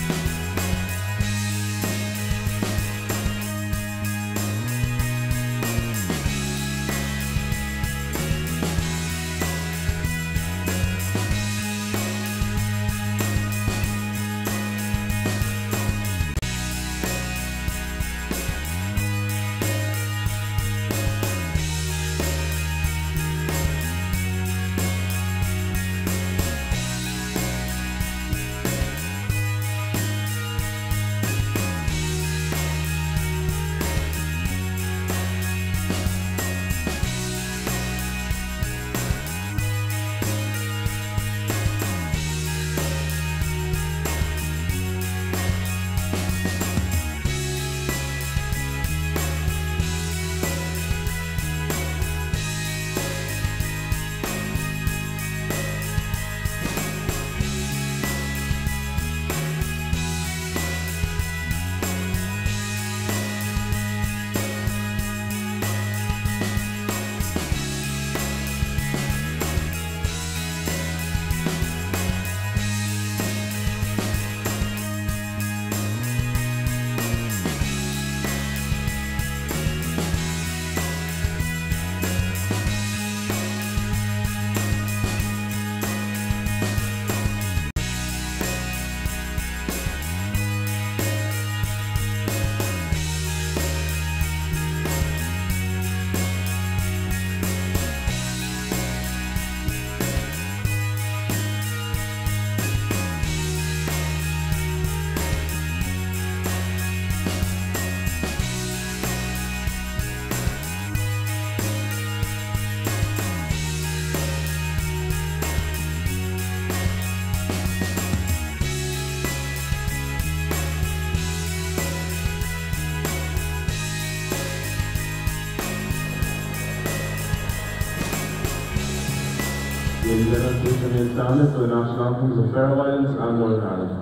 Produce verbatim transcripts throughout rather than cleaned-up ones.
Ladies and gentlemen, please remain standing for the national anthems of Faroe Islands and Northern Ireland.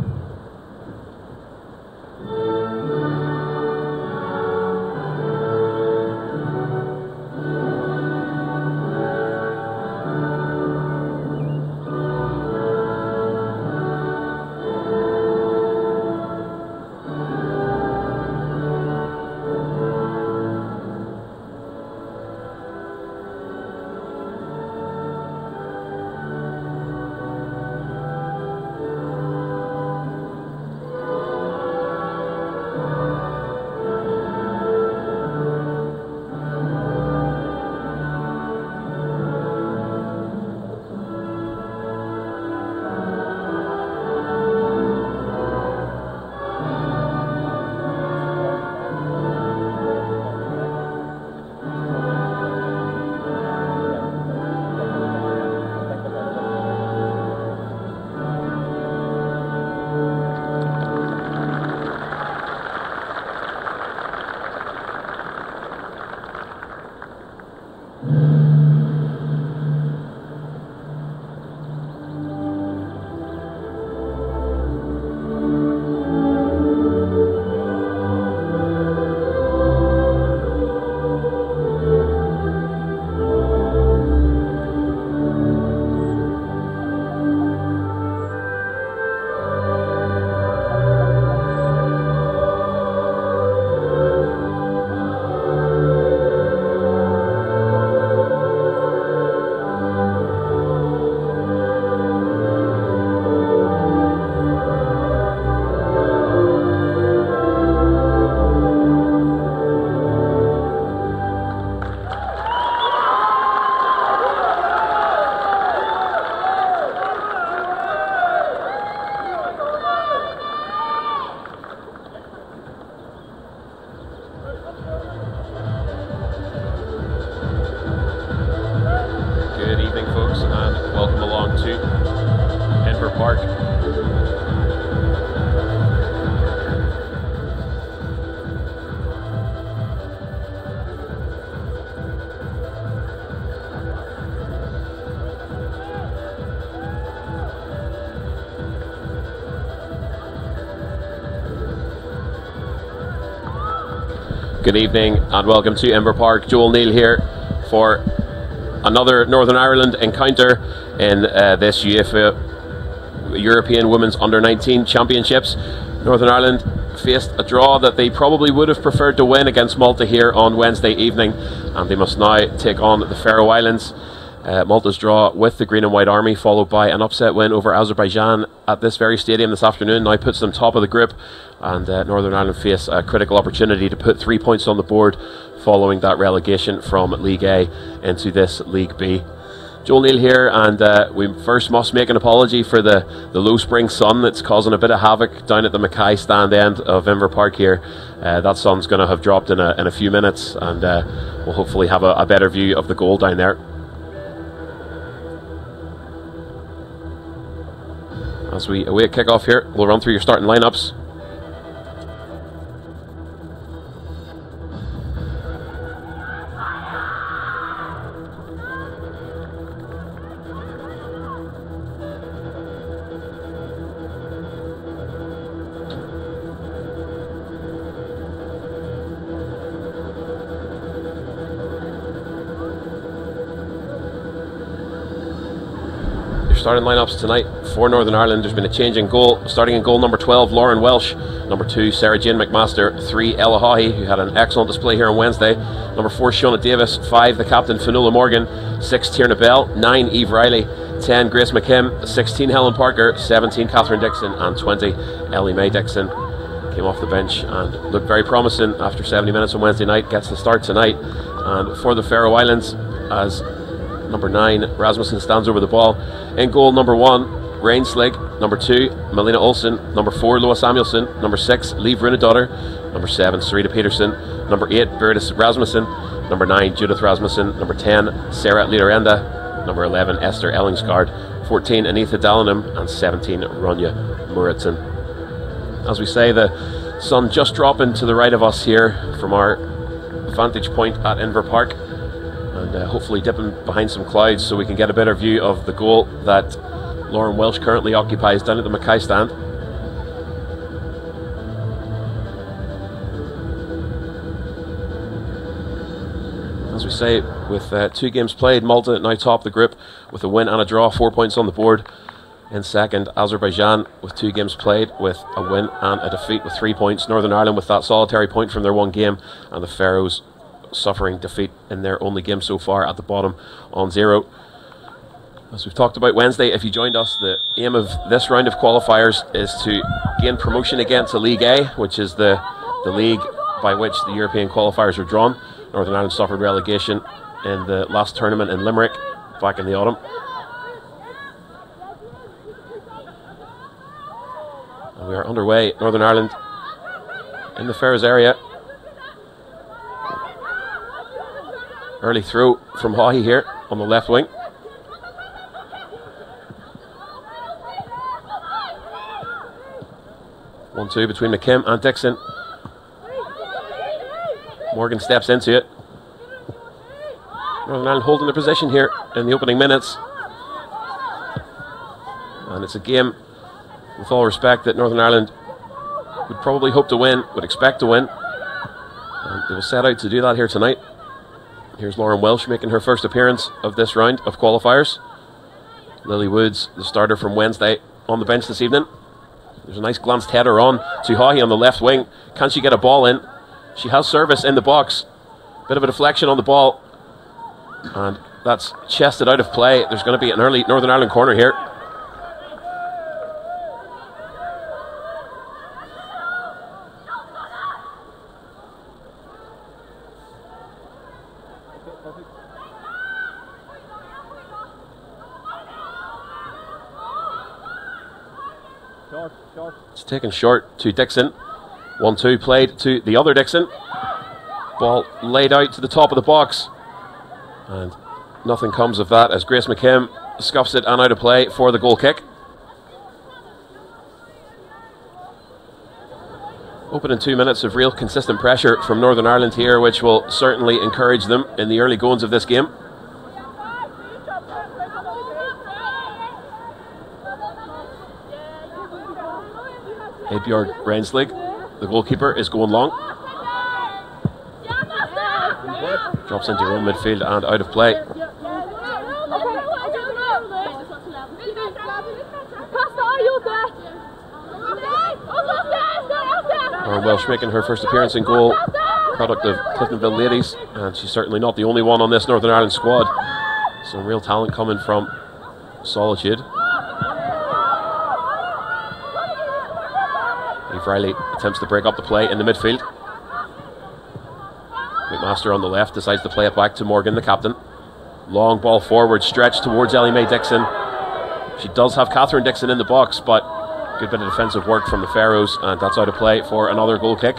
Park. Good evening and welcome to Ember Park. Joel Neal here for another Northern Ireland encounter in uh, this UEFA European Women's Under nineteen Championships. Northern Ireland faced a draw that they probably would have preferred to win against Malta here on Wednesday evening, and they must now take on the Faroe Islands. Uh, Malta's draw with the Green and White Army, followed by an upset win over Azerbaijan at this very stadium this afternoon, now puts them top of the group, and uh, Northern Ireland face a critical opportunity to put three points on the board following that relegation from League A into this League B. Joel Neal here, and uh, we first must make an apology for the, the low spring sun that's causing a bit of havoc down at the Mackay stand end of Inver Park here. Uh, that sun's going to have dropped in a, in a few minutes, and uh, we'll hopefully have a, a better view of the goal down there. As we await kick-off here, we'll run through your starting lineups. Starting lineups tonight for Northern Ireland. There's been a change in goal. Starting in goal number twelve, Lauren Welsh. Number two, Sarah Jane McMaster. Three, Ella Haughey, who had an excellent display here on Wednesday. Number four, Shona Davis. Five, the captain, Fionnuala Morgan. Six, Tierna Bell. Nine, Eve Riley. Ten, Grace McKim. Sixteen, Helen Parker. Seventeen, Catherine Dixon. And twenty, Ellie Mae Dixon. Came off the bench and looked very promising after seventy minutes on Wednesday night. Gets the start tonight. And for the Faroe Islands, as number nine, Rasmussen stands over the ball. In goal, number one, Rainslig. Number two, Melina Olsen. Number four, Loa Samuelson. Number six, Liv Runadottir. Number seven, Sarita Peterson. Number eight, Verdis Rasmussen. Number nine, Judith Rasmussen. Number ten, Sarah Liderenda. Number eleven, Esther Ellingsgaard. fourteen, Anitha Dallingham. And seventeen, Ronja Muritzen. As we say, the sun just dropping to the right of us here from our vantage point at Inver Park. And uh, hopefully dipping behind some clouds so we can get a better view of the goal that Lauren Welsh currently occupies down at the Mackay stand. As we say, with uh, two games played, Malta now top the group with a win and a draw, four points on the board. In second, Azerbaijan with two games played with a win and a defeat with three points. Northern Ireland with that solitary point from their one game, and the Faroes suffering defeat in their only game so far at the bottom on zero. As we've talked about Wednesday, if you joined us, the aim of this round of qualifiers is to gain promotion again to League A, which is the, the league by which the European qualifiers are drawn. Northern Ireland suffered relegation in the last tournament in Limerick back in the autumn. And we are underway. Northern Ireland in the Faroes area. Early throw from Haughey here on the left wing. one two between McKim and Dixon. Morgan steps into it. Northern Ireland holding their position here in the opening minutes. And it's a game, with all respect, that Northern Ireland would probably hope to win, would expect to win. And they will set out to do that here tonight. Here's Lauren Welsh making her first appearance of this round of qualifiers. Lily Woods, the starter from Wednesday, on the bench this evening. There's a nice glanced header on to Haughey on the left wing. Can she get a ball in? She has service in the box. Bit of a deflection on the ball. And that's chested out of play. There's going to be an early Northern Ireland corner here. It's taken short to Dixon. one two played to the other Dixon. Ball laid out to the top of the box. And nothing comes of that as Grace McKim scuffs it and out of play for the goal kick. Opening two minutes of real consistent pressure from Northern Ireland here, which will certainly encourage them in the early goings of this game. Björn Rainslig, the goalkeeper, is going long. Drops into her own midfield and out of play. Lauren Welsh making her first appearance in goal, product of Cliftonville ladies, and she's certainly not the only one on this Northern Ireland squad. Some real talent coming from Solitude. Eve Riley attempts to break up the play in the midfield. McMaster on the left decides to play it back to Morgan, the captain. Long ball forward, stretch towards Ellie Mae Dixon. She does have Catherine Dixon in the box, but good bit of defensive work from the Pharaohs, and that's out of play for another goal kick.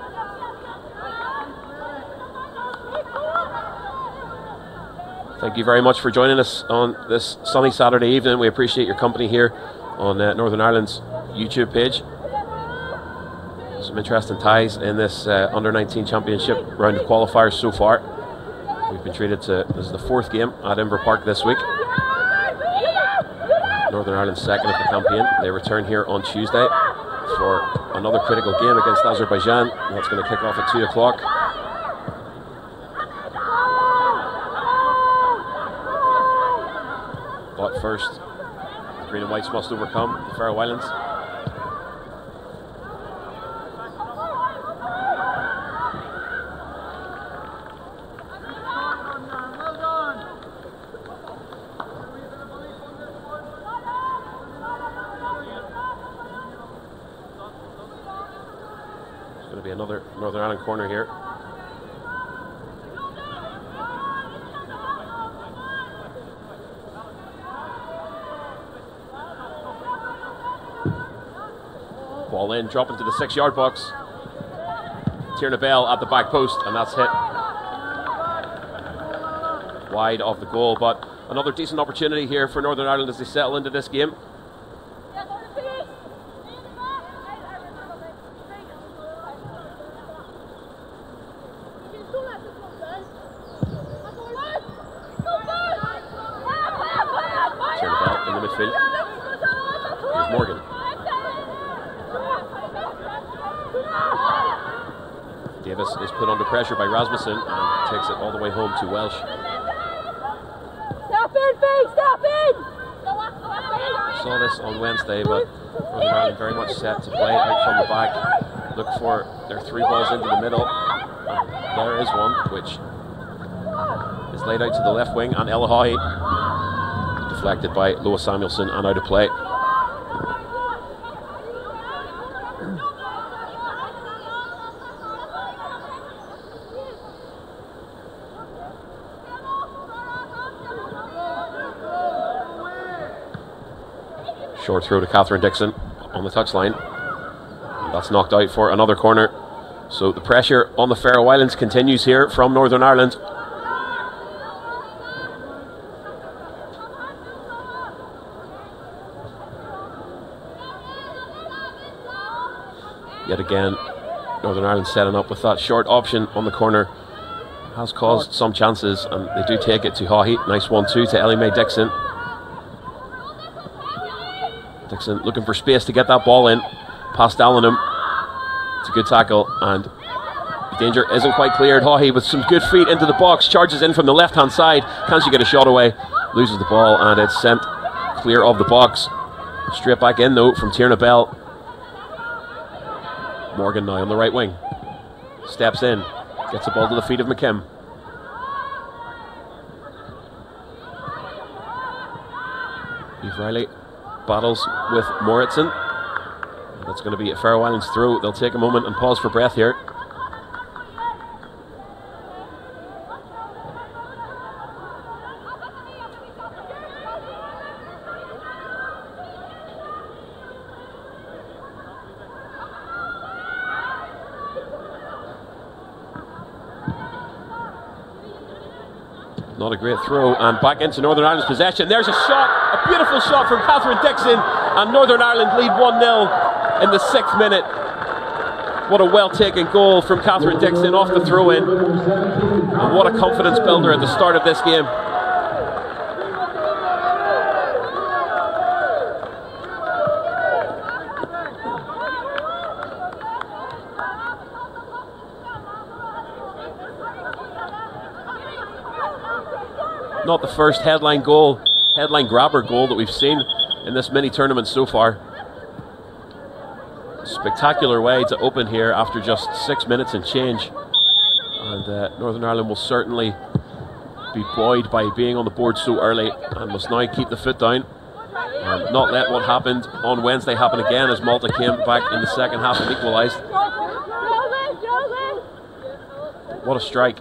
Thank you very much for joining us on this sunny Saturday evening. We appreciate your company here on uh, Northern Ireland's YouTube page. Some interesting ties in this uh, under nineteen championship round of qualifiers so far. We've been treated to, this is the fourth game at Inver Park this week. Northern Ireland's second of the campaign. They return here on Tuesday for another critical game against Azerbaijan. That's going to kick off at two o'clock. But first, the Green and Whites must overcome the Faroe Islands. Another Northern Ireland corner here. Ball in, drop into the six yard box. Tierna Bell at the back post, and that's hit wide of the goal. But another decent opportunity here for Northern Ireland as they settle into this game. Pressure by Rasmussen and takes it all the way home to Welsh. Stop in, Faye, stop in! Saw this on Wednesday, but Northern Ireland very much set to play out from the back. Look for their three balls into the middle. And there is one, which is laid out to the left wing, and Elahahi deflected by Lois Samuelson and out of play. Short throw to Catherine Dixon on the touchline. That's knocked out for another corner. So the pressure on the Faroe Islands continues here from Northern Ireland. Yet again, Northern Ireland setting up with that short option on the corner. Has caused some chances, and they do take it to Haughey. Nice one two to Ellie Mae Dixon. Dixon looking for space to get that ball in past Allenham. It's a good tackle, and the danger isn't quite cleared. Haughey with some good feet into the box, charges in from the left hand side. Can she get a shot away? Loses the ball, and it's sent clear of the box. Straight back in though from Tierna Bell. Morgan now on the right wing. Steps in, gets the ball to the feet of McKim. Eve Riley battles with Moritzen. That's going to be a Faroe Islands throw. They'll take a moment and pause for breath here. Not a great throw, and back into Northern Ireland's possession. There's a shot, a beautiful shot from Catherine Dixon, and Northern Ireland lead one nil in the sixth minute. What a well-taken goal from Catherine Dixon off the throw-in, and what a confidence builder at the start of this game. Not the first headline goal, headline grabber goal that we've seen in this mini tournament so far. spectacular way to open here after just six minutes and change. And uh, Northern Ireland will certainly be buoyed by being on the board so early and must now keep the foot down and not let what happened on Wednesday happen again, as Malta came back in the second half and equalised. What a strike.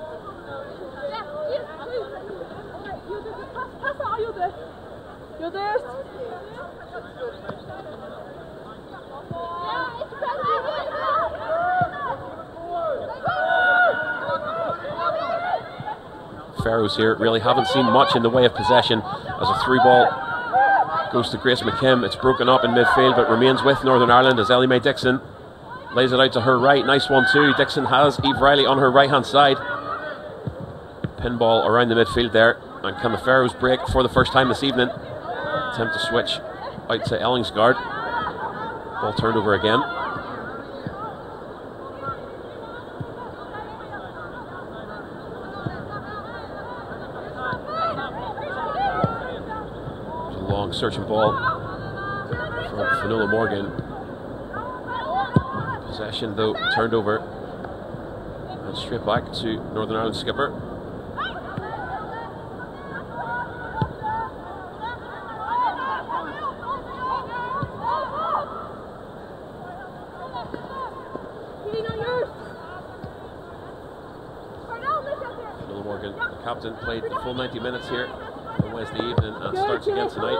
Faroes here really haven't seen much in the way of possession as a through ball goes to Grace McKim. It's broken up in midfield but remains with Northern Ireland as Ellie Mae Dixon lays it out to her right. Nice one too. Dixon has Eve Riley on her right hand side. Pinball around the midfield there, and can the Faroes break for the first time this evening? Attempt to switch out to Ellingsgaard. Ball turned over again. Searching ball from Fionnuala Morgan. Possession though turned over and straight back to Northern Ireland skipper. Fionnuala Morgan, the captain, played the full ninety minutes here on Wednesday evening and starts again tonight.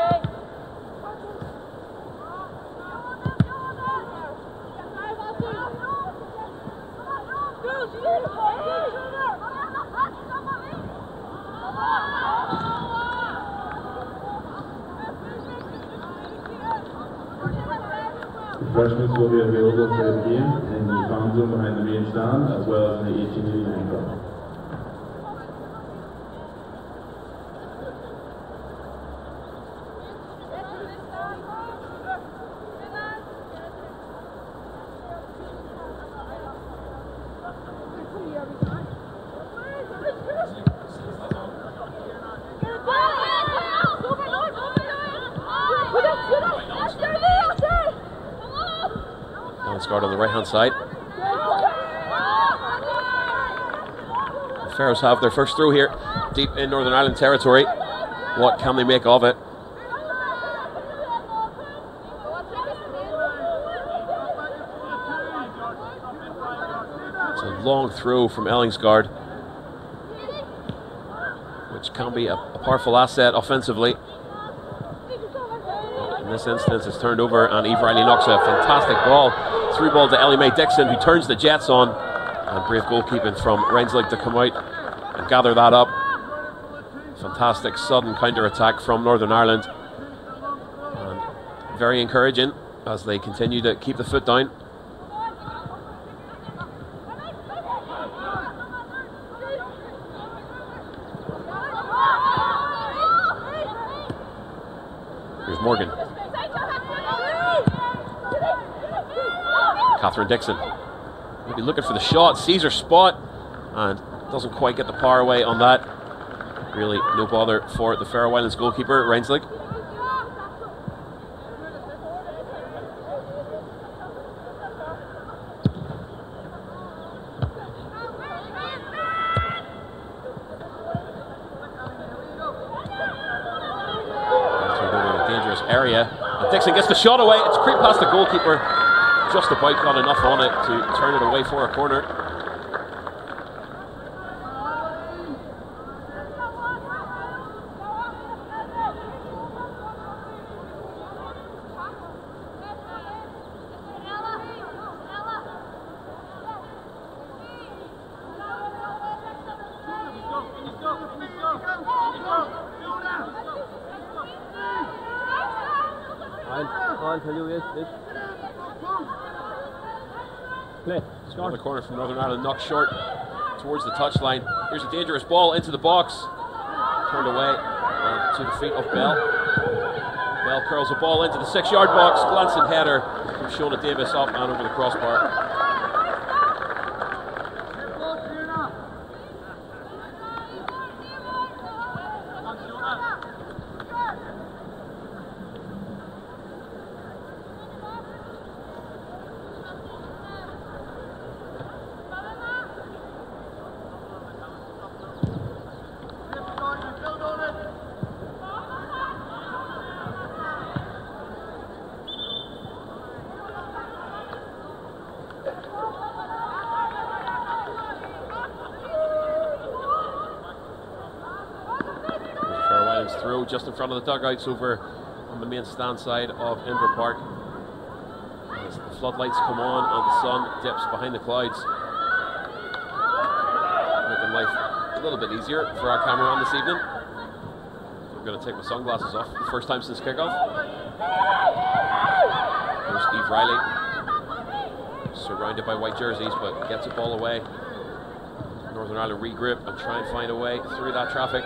Refreshments will be available for the game in the fan zone behind the main stand as well as in the eighteen eighty-nine club. Ellingsgaard on the right hand side. The Faroes have their first throw here deep in Northern Ireland territory. What can they make of it? It's a long throw from Ellingsgaard, which can be a, a powerful asset offensively. In this instance, it's turned over and Eve Riley knocks a fantastic ball. Through ball to Ellie Mae Dixon, who turns the Jets on. And brave goalkeeping from Renslig to come out and gather that up. Fantastic sudden counter-attack from Northern Ireland. And very encouraging as they continue to keep the foot down. Here's Morgan. Catherine Dixon maybe looking for the shot, sees her spot and doesn't quite get the power away on that. Really no bother for the Faroe Islands goalkeeper, Renslig. Turned over in a dangerous area and Dixon gets the shot away. It's creeped past the goalkeeper. Just about got enough on it to turn it away for a corner. Play. On the corner from Northern Ireland, knocked short towards the touchline. Here's a dangerous ball into the box. Turned away and to the feet of Bell. Bell curls a ball into the six-yard box. Glancing header from Shona Davis up and over the crossbar. throw just in front of the dugouts over on the main stand side of Inver Park. As the floodlights come on and the sun dips behind the clouds, making life a little bit easier for our cameraman this evening. I'm going to take my sunglasses off, the first time since kickoff. There's Eve Riley, surrounded by white jerseys, but gets the ball away. Northern Ireland regroup and try and find a way through that traffic.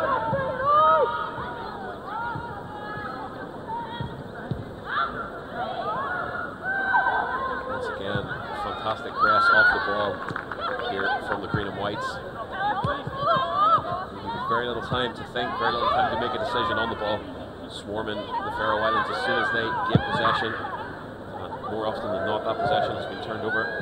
Once again, fantastic press off the ball here from the green and whites. Very little time to think, very little time to make a decision on the ball. Swarming the Faroe Islands as soon as they gain possession. And more often than not, that possession has been turned over.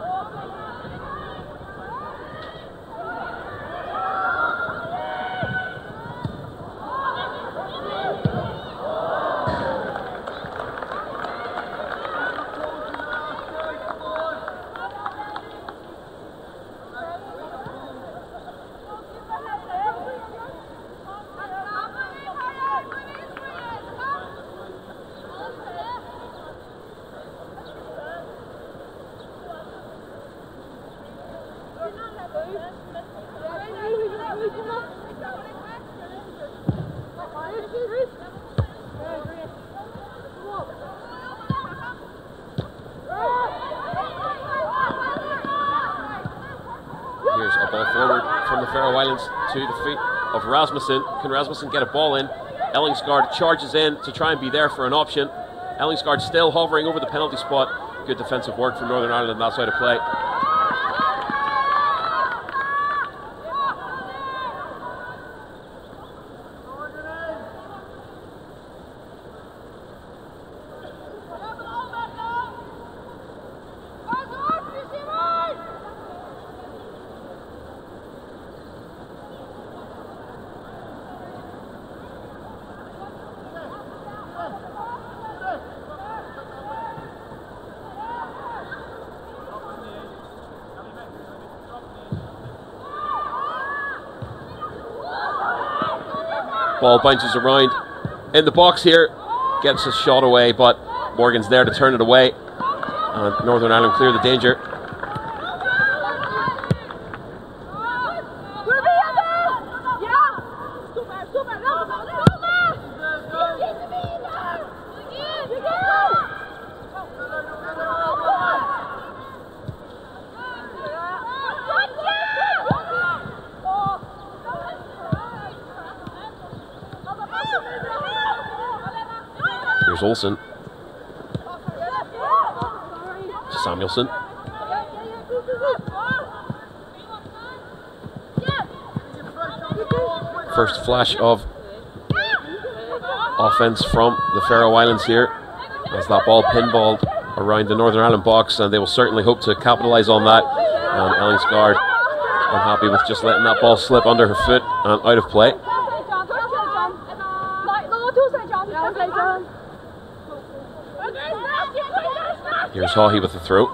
To the feet of Rasmussen. Can Rasmussen get a ball in? Ellingsgaard charges in to try and be there for an option. Ellingsgaard still hovering over the penalty spot. Good defensive work from Northern Ireland on that side of play. Ball bounces around in the box here, gets a shot away, but Morgan's there to turn it away, and Northern Ireland clear the danger. Olsen, Samuelson, first flash of offense from the Faroe Islands here as that ball pinballed around the Northern Ireland box, and they will certainly hope to capitalise on that. And Ellingsgaard unhappy with just letting that ball slip under her foot and out of play. Here's Haughey with the throw.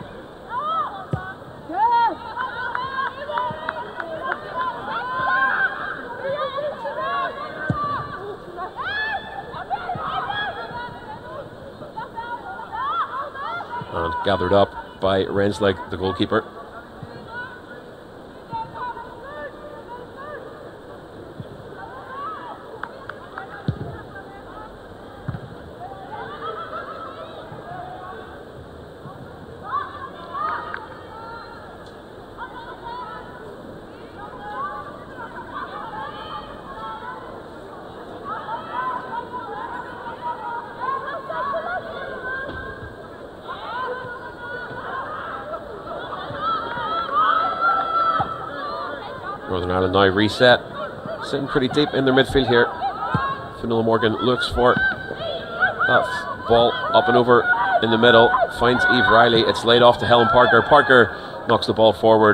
And gathered up by Rensleg, the goalkeeper. Northern Ireland now reset, sitting pretty deep in their midfield here. Fionnuala Morgan looks for that ball up and over in the middle, finds Eve Riley, it's laid off to Helen Parker. Parker knocks the ball forward.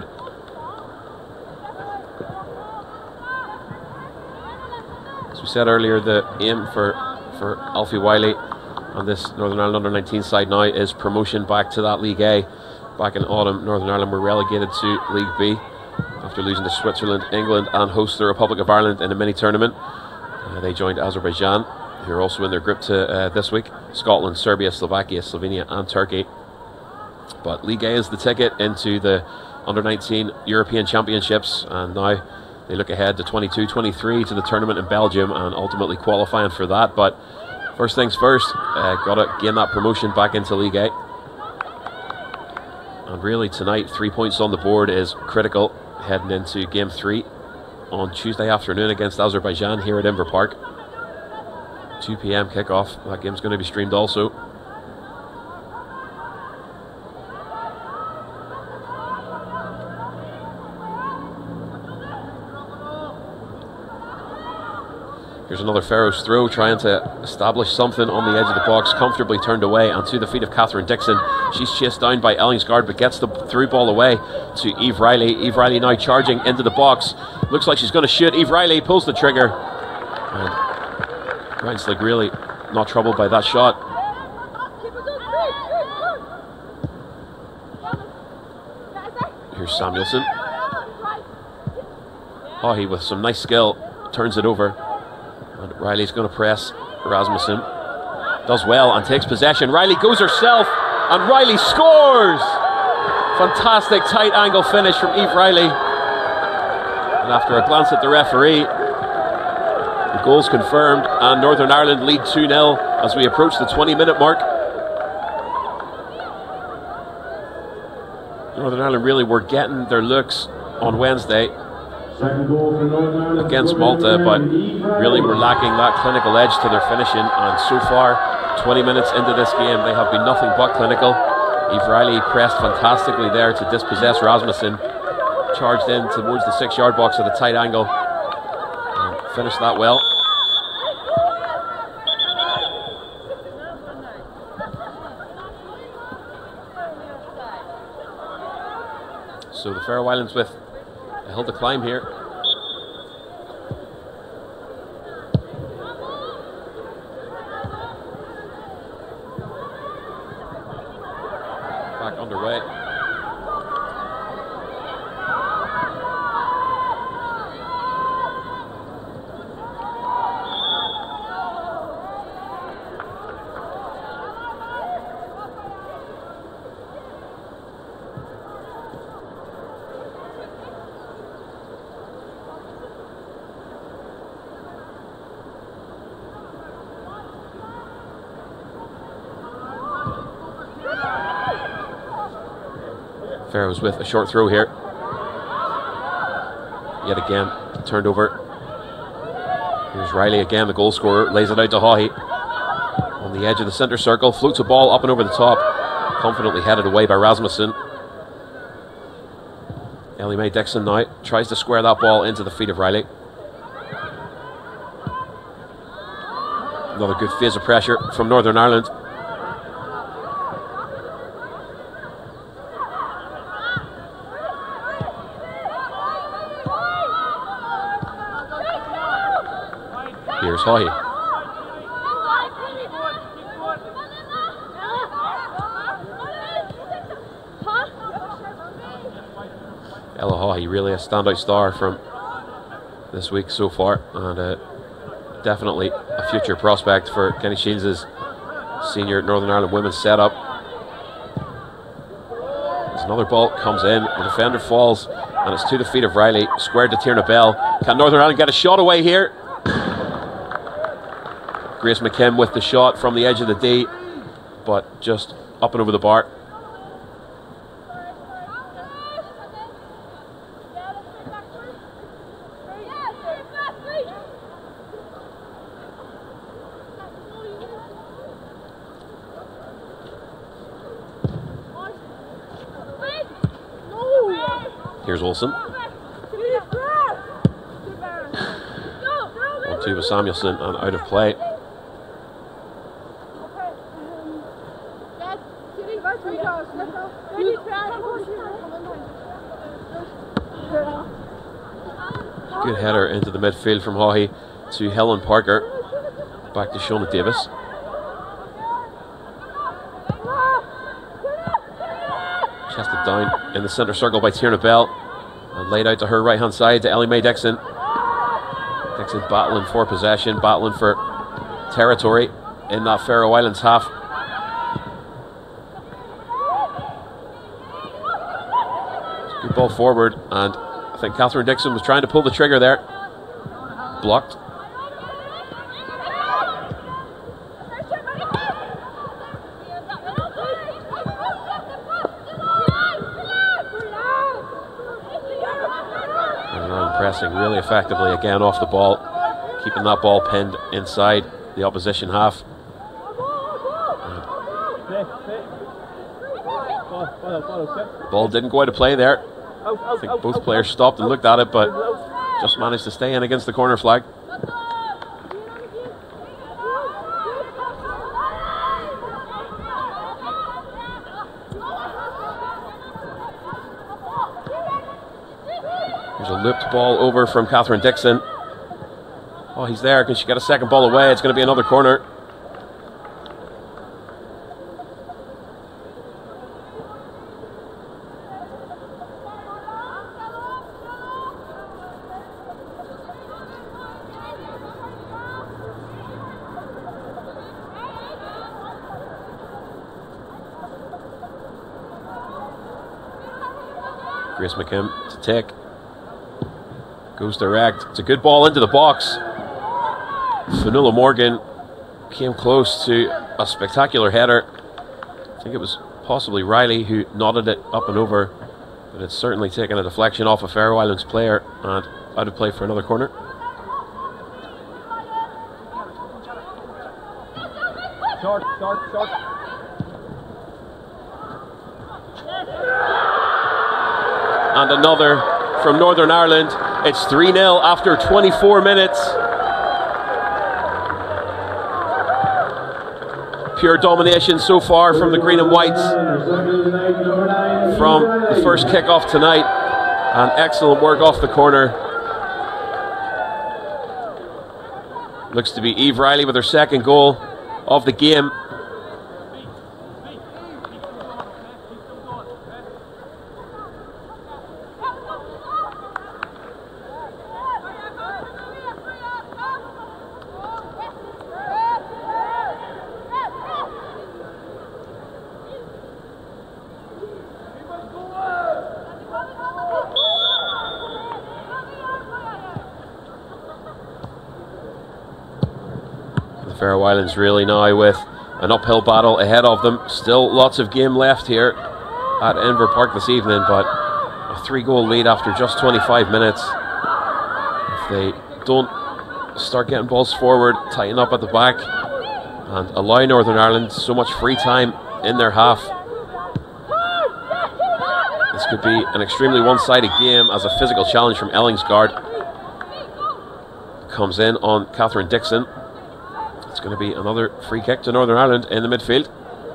As we said earlier, the aim for, for Alfie Wiley on this Northern Ireland under nineteen side now is promotion back to that League A. Back in autumn, Northern Ireland were relegated to League B after losing to Switzerland, England and host the Republic of Ireland in a mini tournament. Uh, they joined Azerbaijan, who are also in their group to uh, this week. Scotland, Serbia, Slovakia, Slovenia and Turkey. But Ligue A is the ticket into the under nineteen European Championships, and now they look ahead to twenty-two twenty-three to the tournament in Belgium and ultimately qualifying for that. But first things first, uh, got to gain that promotion back into Ligue A. And really tonight, three points on the board is critical heading into game three on Tuesday afternoon against Azerbaijan here at Inver Park. two p m kickoff. That game's going to be streamed also. Here's another Faroes throw, trying to establish something on the edge of the box, comfortably turned away and to the feet of Catherine Dixon. She's chased down by Ellingsgaard, but gets the through ball away to Eve Riley. Eve Riley now charging into the box. Looks like she's going to shoot. Eve Riley pulls the trigger. And Reinslig really not troubled by that shot. Here's Samuelson. Haughey with some nice skill turns it over. And Riley's going to press Rasmussen. Does well and takes possession. Riley goes herself and Riley scores! Fantastic tight angle finish from Eve Riley. And after a glance at the referee, the goal's confirmed and Northern Ireland lead two nil as we approach the twenty minute mark. Northern Ireland really were getting their looks on Wednesday against Malta, but really were lacking that clinical edge to their finishing, and so far, twenty minutes into this game, they have been nothing but clinical. Eve Riley pressed fantastically there to dispossess Rasmussen, charged in towards the six yard box at a tight angle, and finished that well. So the Faroe Islands with a hill to climb here. Back underway. Faroes with a short throw here. Yet again, turned over. Here's Riley again, the goal scorer, lays it out to Haughey. On the edge of the centre circle, floats a ball up and over the top. Confidently headed away by Rasmussen. Ellie Mae Dixon now tries to square that ball into the feet of Riley. Another good phase of pressure from Northern Ireland. Here's Haughey. Ella Haughey, really a standout star from this week so far, and uh, definitely a future prospect for Kenny Shields' senior Northern Ireland women's setup. As another ball comes in, the defender falls, and it's to the feet of Riley, squared to Tierna Bell. Can Northern Ireland get a shot away here? Grace McKim with the shot from the edge of the D, but just up and over the bar. Here's Olsen. One two with Samuelson and out of play. Good header into the midfield from Haughey to Helen Parker. Back to Shona Davis. Chested down in the centre circle by Tierna Bell and laid out to her right hand side to Ellie Mae Dixon. Dixon battling for possession, battling for territory in that Faroe Islands half. Good ball forward, and I think Catherine Dixon was trying to pull the trigger there. Blocked. Pressing really effectively again off the ball, keeping that ball pinned inside the opposition half. Ball didn't go out of play there. I think both players stopped and looked at it, but just managed to stay in against the corner flag. There's a looped ball over from Catherine Dixon. Oh, he's there. Can she get a second ball away? It's going to be another corner. Grace McKim to take. Goes direct. It's a good ball into the box. Fionnuala Morgan came close to a spectacular header. I think it was possibly Riley who nodded it up and over, but it's certainly taken a deflection off a Faroe Islands player and out of play for another corner. Short, short, short. And another from Northern Ireland. It's three nil after twenty-four minutes. Pure domination so far from the green and whites from the first kick-off tonight, and excellent work off the corner. Looks to be Eve Riley with her second goal of the game. Faroe Islands really now with an uphill battle ahead of them. Still lots of game left here at Inver Park this evening, but a three goal lead after just twenty-five minutes. If they don't start getting balls forward, tighten up at the back and allow Northern Ireland so much free time in their half, this could be an extremely one-sided game, as a physical challenge from Ellingsgaard comes in on Catherine Dixon. It's going to be another free kick to Northern Ireland in the midfield.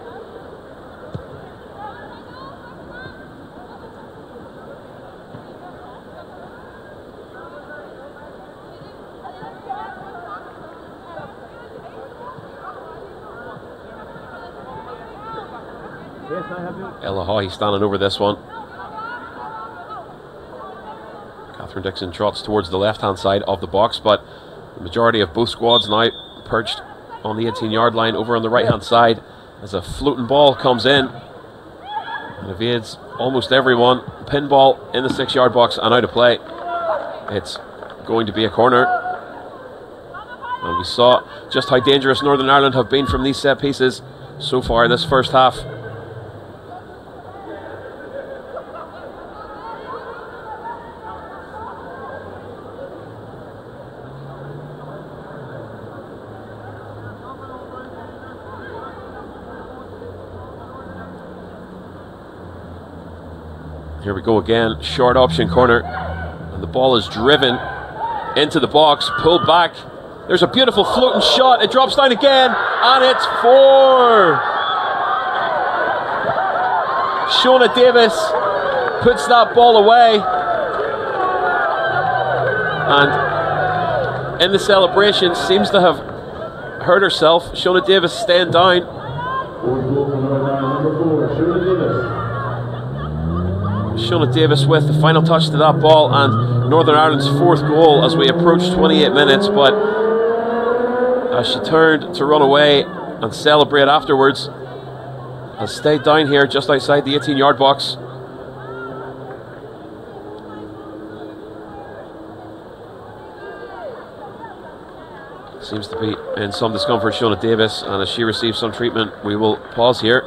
Ella Haughey standing over this one. Catherine Dixon trots towards the left-hand side of the box, but the majority of both squads now perched on the eighteen yard line over on the right hand side as a floating ball comes in and evades almost everyone. Pinball in the six yard box and out of play. It's going to be a corner, and we saw just how dangerous Northern Ireland have been from these set pieces so far this first half. Here we go again, short option corner, and the ball is driven into the box, pulled back. There's a beautiful floating shot, it drops down again, and it's four! Shona Davis puts that ball away, and in the celebration seems to have hurt herself. Shona Davis staying down. Shona Davis with the final touch to that ball, and Northern Ireland's fourth goal as we approach twenty-eight minutes, but as she turned to run away and celebrate afterwards, has stayed down here just outside the eighteen yard box. Seems to be in some discomfort, Shona Davis, and as she receives some treatment, we will pause here.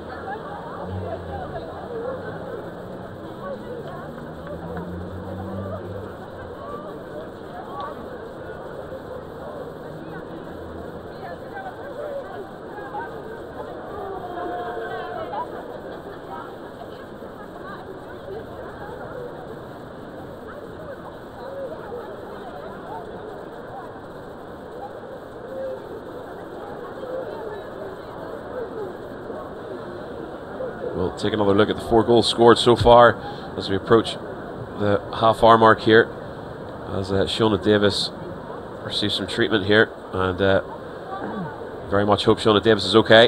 We'll take another look at the four goals scored so far as we approach the half hour mark here, as uh, Shona Davis receives some treatment here, and uh, very much hope Shona Davis is okay.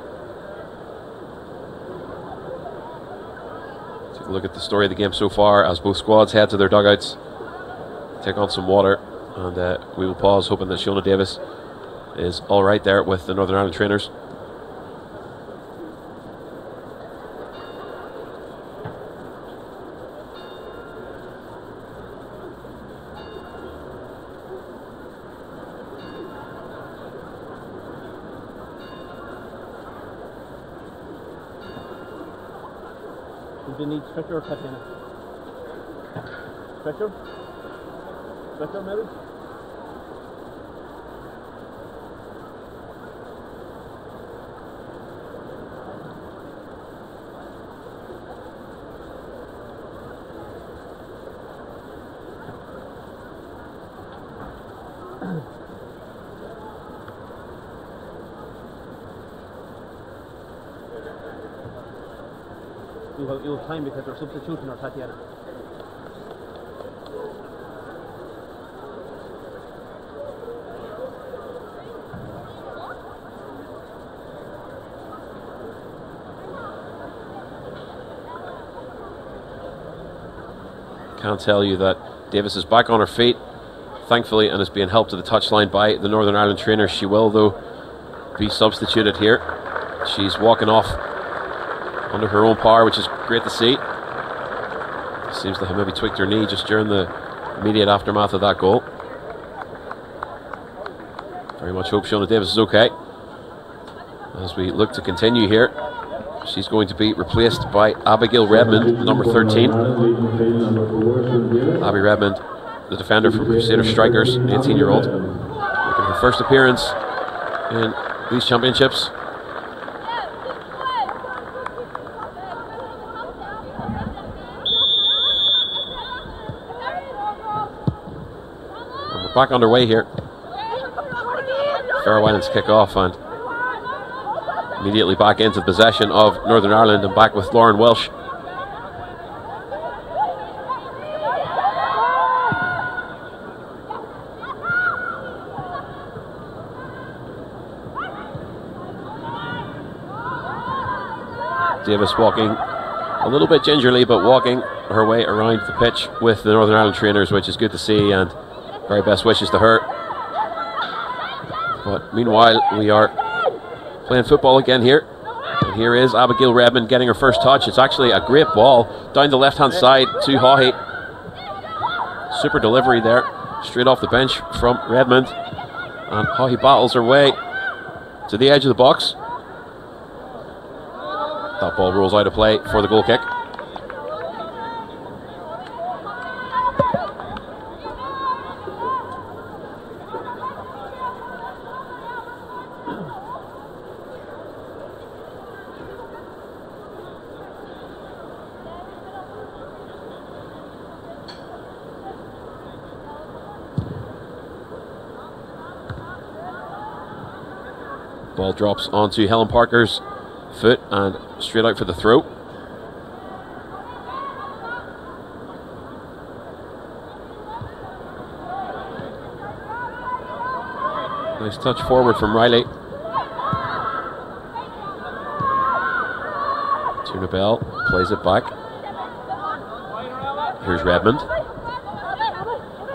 Take a look at the story of the game so far as both squads head to their dugouts, take on some water, and uh, we will pause hoping that Shona Davis is all right there with the Northern Ireland trainers. Do you need stretcher or Tatiana? Stretcher? Stretcher maybe? You have, you have time because they're substituting her, Tatiana. Can't tell you that Davis is back on her feet, thankfully, and is being helped to the touchline by the Northern Ireland trainer. She will, though, be substituted here. She's walking off under her own power, which is great to see. Seems to have maybe tweaked her knee just during the immediate aftermath of that goal. Very much hope Shona Davis is okay. As we look to continue here, she's going to be replaced by Abigail Redmond, number thirteen. Abby Redmond, the defender from Crusader Strikers, an eighteen year old, making her first appearance in these championships. Back underway here. Faroe Islands kick off and immediately back into possession of Northern Ireland, and back with Lauren Welsh. Davis walking a little bit gingerly, but walking her way around the pitch with the Northern Ireland trainers, which is good to see, and very best wishes to her. But meanwhile, we are playing football again here. And here is Abigail Redmond getting her first touch. It's actually a great ball down the left-hand side to Haughey. Super delivery there, straight off the bench from Redmond. And Haughey battles her way to the edge of the box. That ball rolls out of play for the goal kick. Ball drops onto Helen Parker's foot and straight out for the throw. Nice touch forward from Riley. Tuna Bell plays it back. Here's Redmond.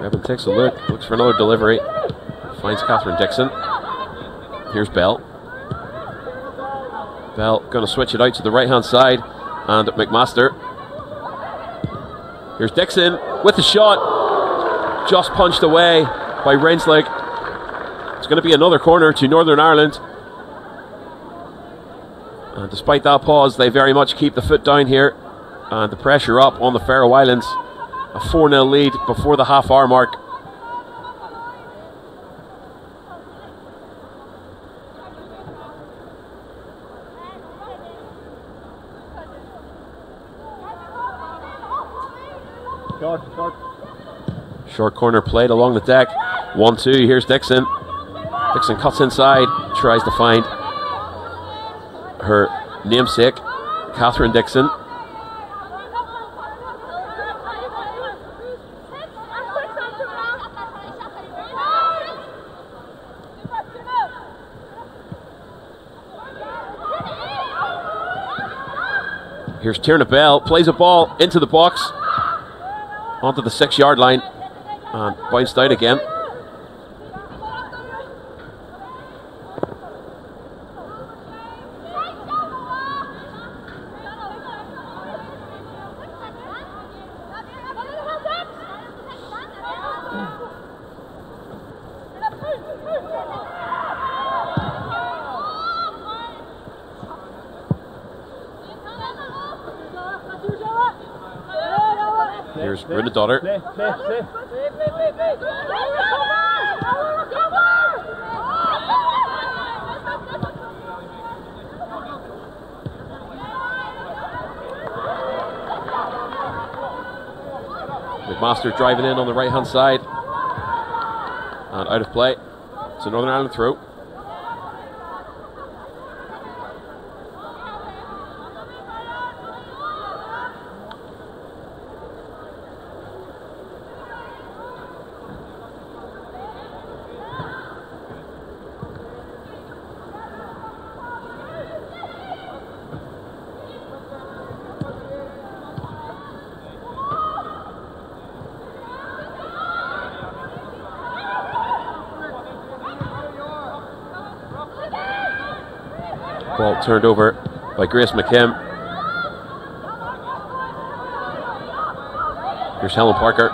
Eben takes a look, looks for another delivery, finds Catherine Dixon. Here's Bell. Bell going to switch it out to the right hand side, and McMaster. Here's Dixon with the shot, just punched away by Renslig. It's going to be another corner to Northern Ireland. And despite that pause, they very much keep the foot down here, and the pressure up on the Faroe Islands. A four nil lead before the half hour mark. Short, short. Short corner played along the deck. one two, here's Dixon. Dixon cuts inside, tries to find her namesake, Catherine Dixon. Here's Tierna Bell, plays a ball into the box, onto the six yard line, and bounced out again. Here's Runa Daughter. Play, play, play. McMaster driving in on the right hand side, and out of play. It's a Northern Ireland throw. Ball turned over by Grace McKim. Here's Helen Parker.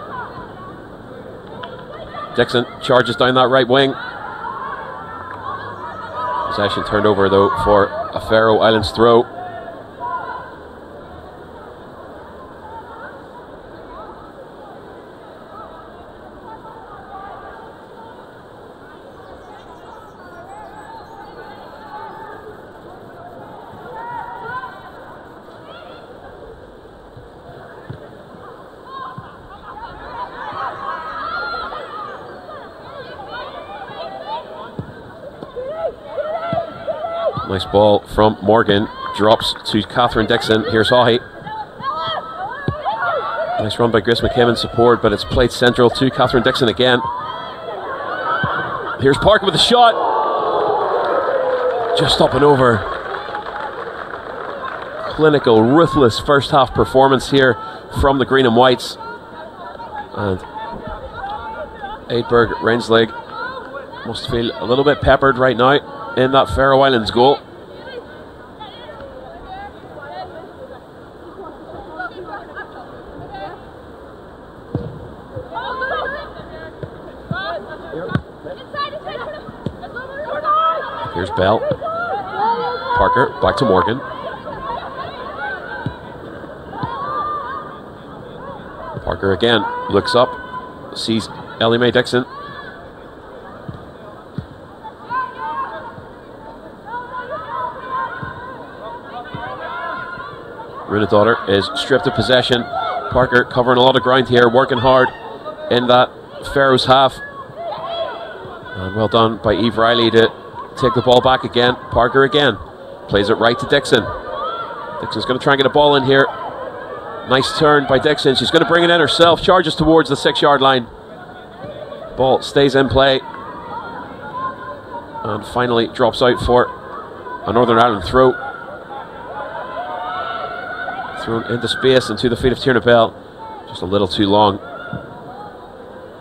Dixon charges down that right wing. Possession turned over though for a Faroe Islands throw. Nice ball from Morgan, drops to Catherine Dixon. Here's Haughey. Nice run by Grace McKim in support, but it's played central to Catherine Dixon again. Here's Parker with a shot. Just up and over. Clinical, ruthless first half performance here from the Green and Whites. And Eidberg Renslig must feel a little bit peppered right now in that Faroe Islands goal. Here's Bell. Parker, back to Morgan. Parker again, looks up, sees Ellie Mae Dixon. Runa Daughter is stripped of possession. Parker covering a lot of ground here, working hard in that Faroes half. And well done by Eve Riley to take the ball back again. Parker again plays it right to Dixon. Dixon's going to try and get a ball in here. Nice turn by Dixon. She's going to bring it in herself. Charges towards the six yard line. Ball stays in play. And finally drops out for a Northern Ireland throw. Thrown into space and to the feet of Tierna Bell. Just a little too long.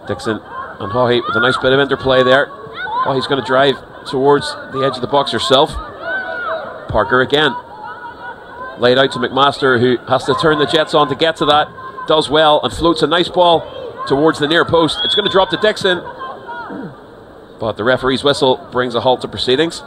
Dixon and Haughey with a nice bit of interplay there. Haughey's going to drive towards the edge of the box herself. Parker again. Laid out to McMaster, who has to turn the jets on to get to that. Does well and floats a nice ball towards the near post. It's going to drop to Dixon, but the referee's whistle brings a halt to proceedings.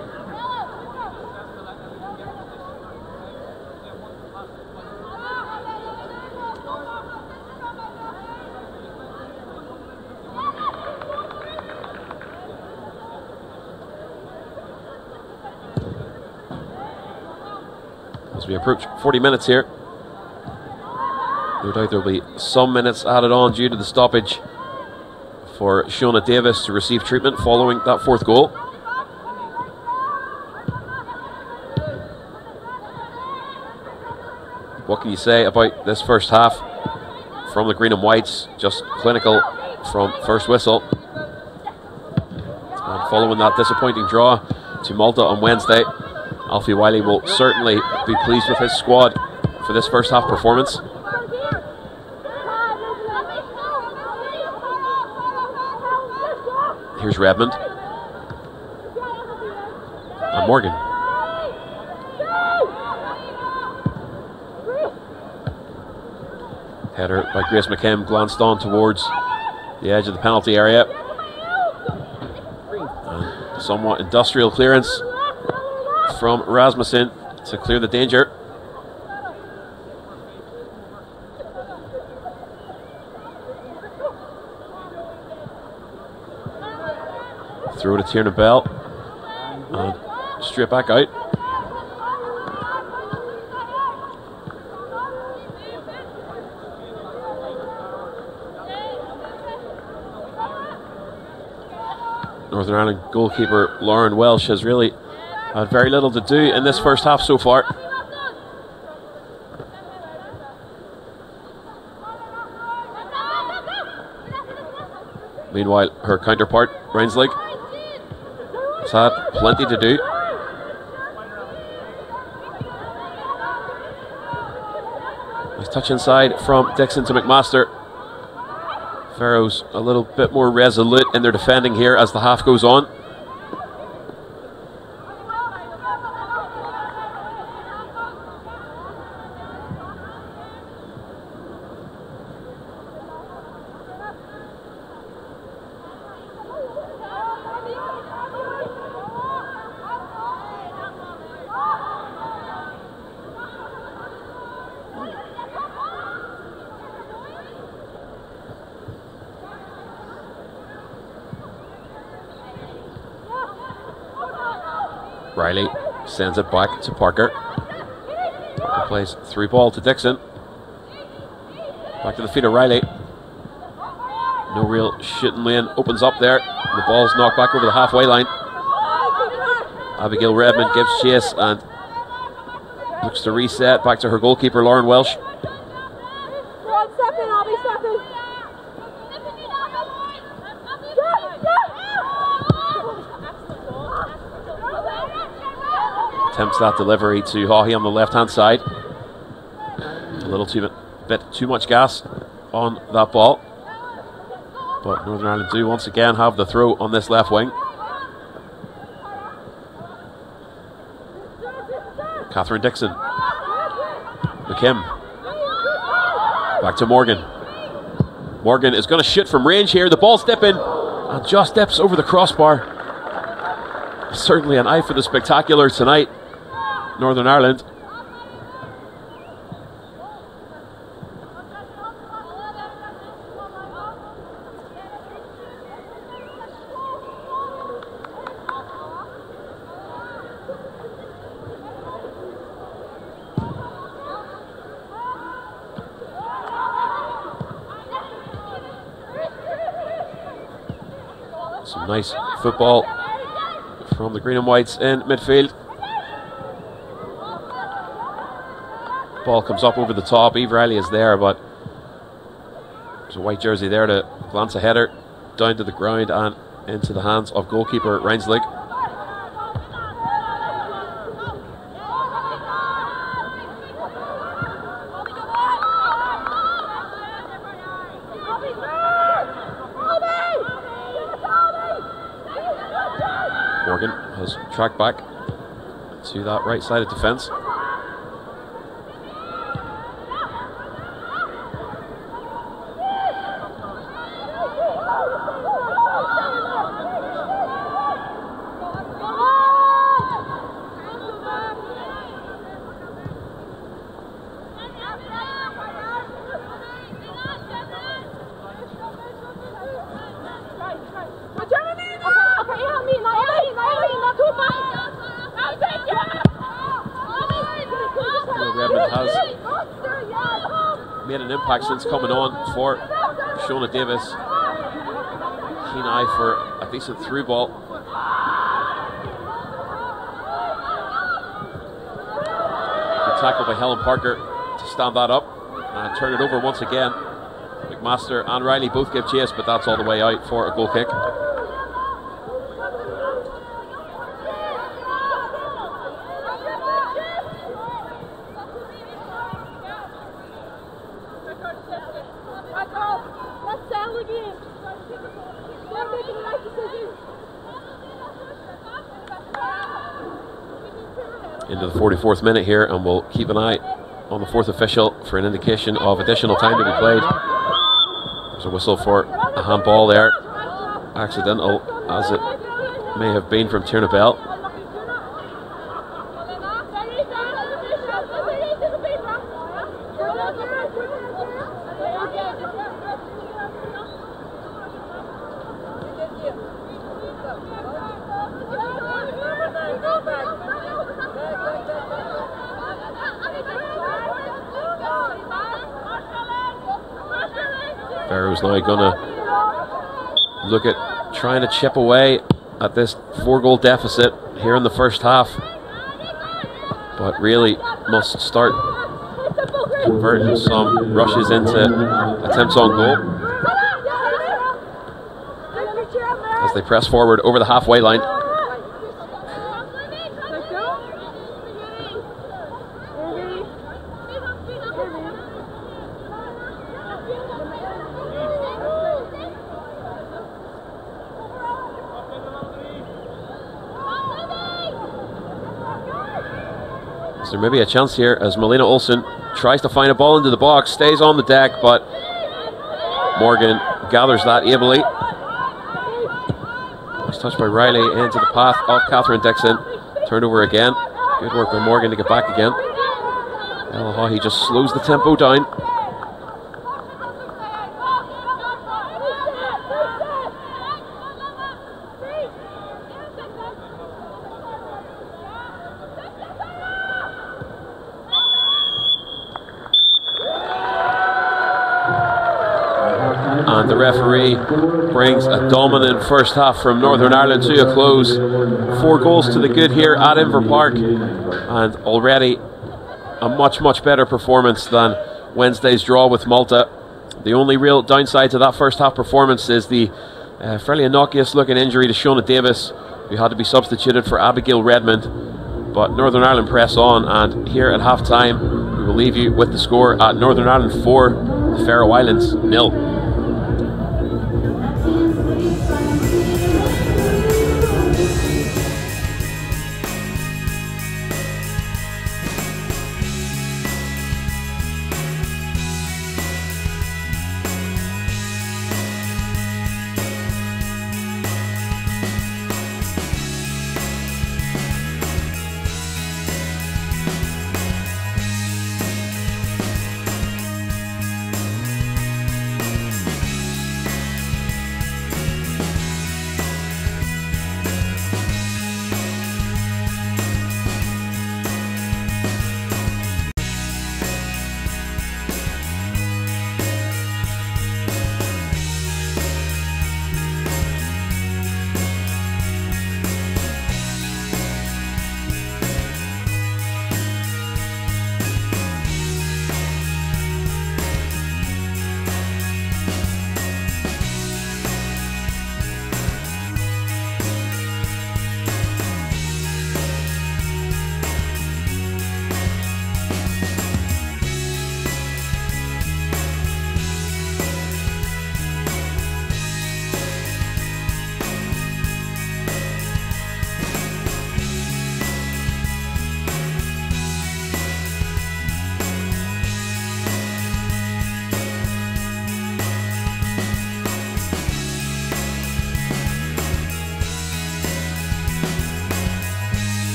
As we approach forty minutes here, no doubt there will be some minutes added on due to the stoppage for Shona Davis to receive treatment following that fourth goal. What can you say about this first half from the Green and Whites? Just clinical from first whistle. And following that disappointing draw to Malta on Wednesday, Alfie Wiley will certainly be pleased with his squad for this first half performance. Here's Redmond. And Morgan. Header by Grace McKim, glanced on towards the edge of the penalty area. And somewhat industrial clearance from Rasmussen to clear the danger. Throw to Tiernan Bell and straight back out. Northern Ireland goalkeeper Lauren Welsh has really had very little to do in this first half so far. Meanwhile, her counterpart, Rainslig, has had plenty to do. Nice touch inside from Dixon to McMaster. Farrow's a little bit more resolute in their defending here as the half goes on. Riley sends it back to Parker. Parker plays through ball to Dixon. Back to the feet of Riley. No real shooting lane opens up there. The ball's knocked back over the halfway line. Abigail Redmond gives chase and looks to reset back to her goalkeeper Lauren Welsh. Attempts that delivery to Haughey on the left hand side. A little too bit too much gas on that ball, but Northern Ireland do once again have the throw on this left wing. Catherine Dixon. McKim. Back to Morgan. Morgan is going to shoot from range here. The ball's dipping and just dips over the crossbar. Certainly an eye for the spectacular tonight, Northern Ireland. Some nice football from the Green and Whites in midfield. Ball comes up over the top. Eve Riley is there, but there's a white jersey there to glance a header down to the ground and into the hands of goalkeeper Rainslig. has tracked back to that right side of defence. Made an impact since coming on for Shona Davis. Keen eye for a decent through ball. Good tackle by Helen Parker to stand that up and turn it over once again. McMaster and Riley both give chase, but that's all the way out for a goal kick. Into the forty-fourth minute here, and we'll keep an eye on the fourth official for an indication of additional time to be played. There's a whistle for a handball there, accidental as it may have been from Tierna Bell. Barrow's now going to look at trying to chip away at this four goal deficit here in the first half, but really must start converting some rushes into attempts on goal as they press forward over the halfway line. So there may be a chance here as Melina Olsen tries to find a ball into the box, stays on the deck, but Morgan gathers that ably. Nice touch by Riley into the path of Catherine Dixon. Turned over again. Good work by Morgan to get back again. El Ahahi just slows the tempo down. And the referee brings a dominant first half from Northern Ireland to a close. Four goals to the good here at Inver Park, and already a much, much better performance than Wednesday's draw with Malta. The only real downside to that first half performance is the uh, fairly innocuous looking injury to Shona Davis, who had to be substituted for Abigail Redmond. But Northern Ireland press on, and here at half time we will leave you with the score at Northern Ireland four, the Faroe Islands nil.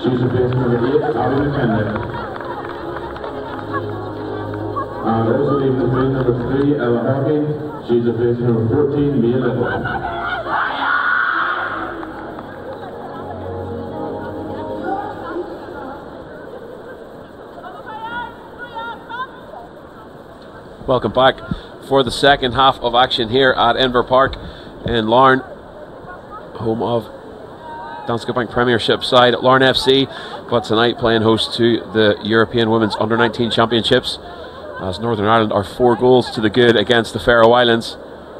She's a base number eight, Abby McKenna. And also leaving the field number three, Ella Hockey. She's a base number fourteen, Mia Little. Welcome back for the second half of action here at Inver Park in Larne, home of Danske Bank Premiership side Larne F C, but tonight playing host to the European Women's Under nineteen Championships, as Northern Ireland are four goals to the good against the Faroe Islands.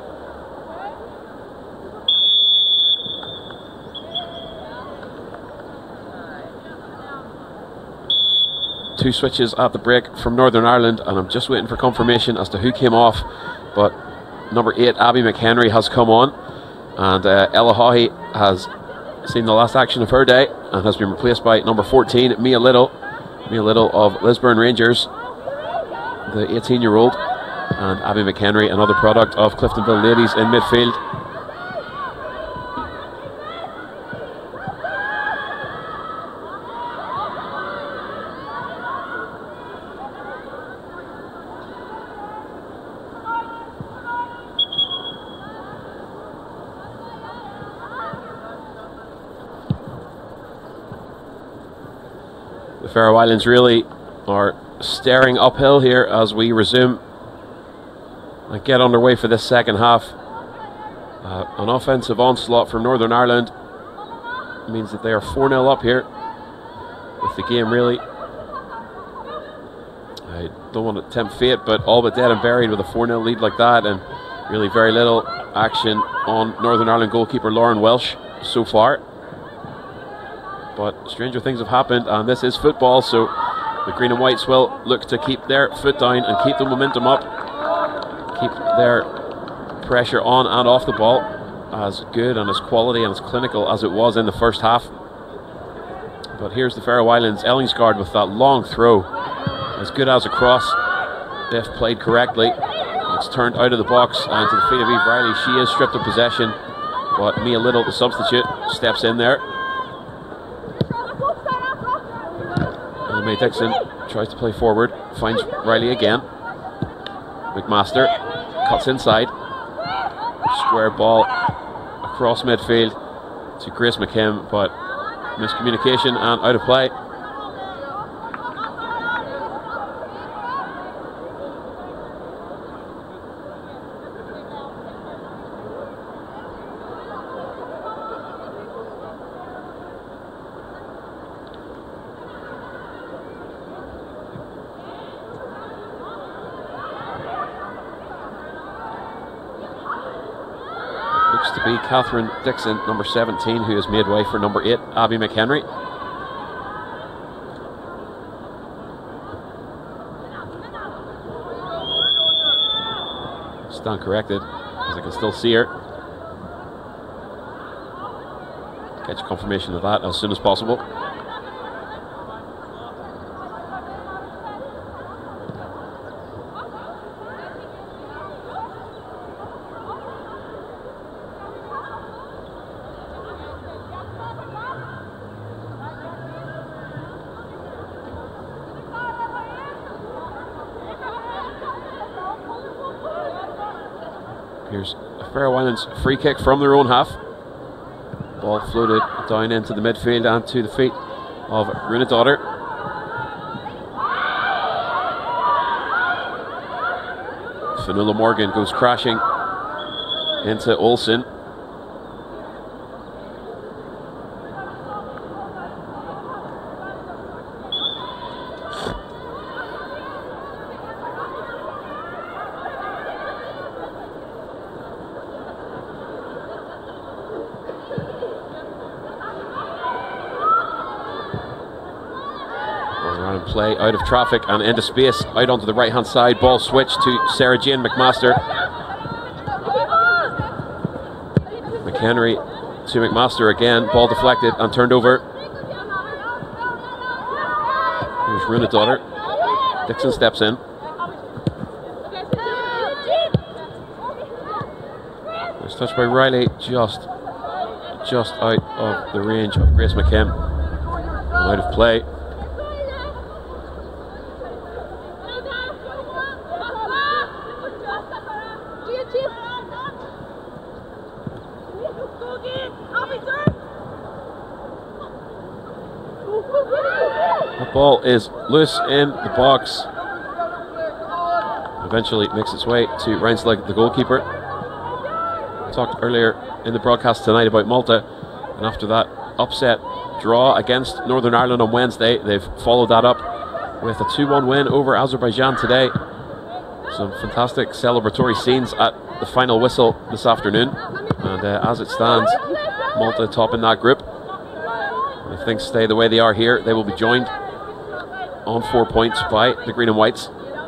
Two switches at the break from Northern Ireland, and I'm just waiting for confirmation as to who came off, but number eight, Abby McHenry, has come on, and uh, Ella Haughey has seen the last action of her day and has been replaced by number fourteen, Mia Little. Mia Little of Lisburn Rangers, the eighteen year old, and Abby McHenry, another product of Cliftonville Ladies, in midfield. The Faroe Islands really are staring uphill here as we resume and get underway for this second half. Uh, an offensive onslaught from Northern Ireland means that they are four nil up here with the game. Really, I don't want to tempt fate, but all but dead and buried with a four nil lead like that, and really very little action on Northern Ireland goalkeeper Lauren Welsh so far. But stranger things have happened, and this is football, so the Green and Whites will look to keep their foot down and keep the momentum up, keep their pressure on and off the ball as good and as quality and as clinical as it was in the first half. But here's the Faroe Islands, Ellingsgaard with that long throw, as good as a cross if played correctly. It's turned out of the box and to the feet of Eve Riley. She is stripped of possession, but Mia Little, the substitute, steps in there. May Dixon tries to play forward, finds Riley again. McMaster cuts inside. Square ball across midfield to Grace McKim, but miscommunication and out of play. To be Catherine Dixon, number seventeen, who has made way for number eight, Abby McHenry. Stand corrected, as I can still see her. Get your confirmation of that as soon as possible. Here's a Faroe Islands free kick from their own half. Ball floated down into the midfield and to the feet of Runadottir. Fionnuala Morgan goes crashing into Olsen. Play out of traffic and into space, out onto the right hand side. Ball switch to Sarah Jane McMaster. McHenry to McMaster again. Ball deflected and turned over. Here's Runadottir. Dixon steps in. It's touched by Riley, just just out of the range of Grace McKim. Out of play. The ball is loose in the box. Eventually makes its way to Renslig, the goalkeeper. I talked earlier in the broadcast tonight about Malta, and after that upset draw against Northern Ireland on Wednesday, they've followed that up with a two one win over Azerbaijan today. Some fantastic celebratory scenes at the final whistle this afternoon, and uh, as it stands, Malta top in that group. And if things stay the way they are here, they will be joined on four points by the Green and Whites.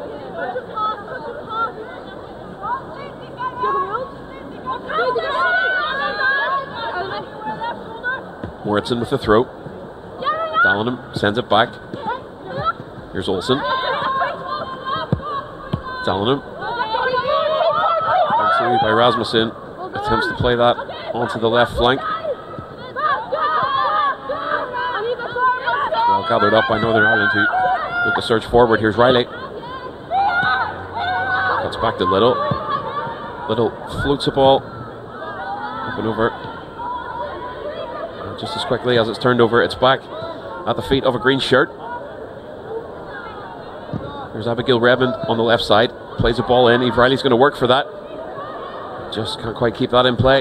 Moritson with the throw. Dallingham sends it back. Here's Olsen. Dallingham. Pursued by Rasmussen. Attempts to play that onto the left flank. Well gathered up by Northern Ireland, who look to search forward. Here's Riley. Cuts back to Little. Little floats the ball up and over. And just as quickly as it's turned over, it's back at the feet of a green shirt. There's Abigail Redmond on the left side. Plays the ball in. Eve Riley's going to work for that. Just can't quite keep that in play.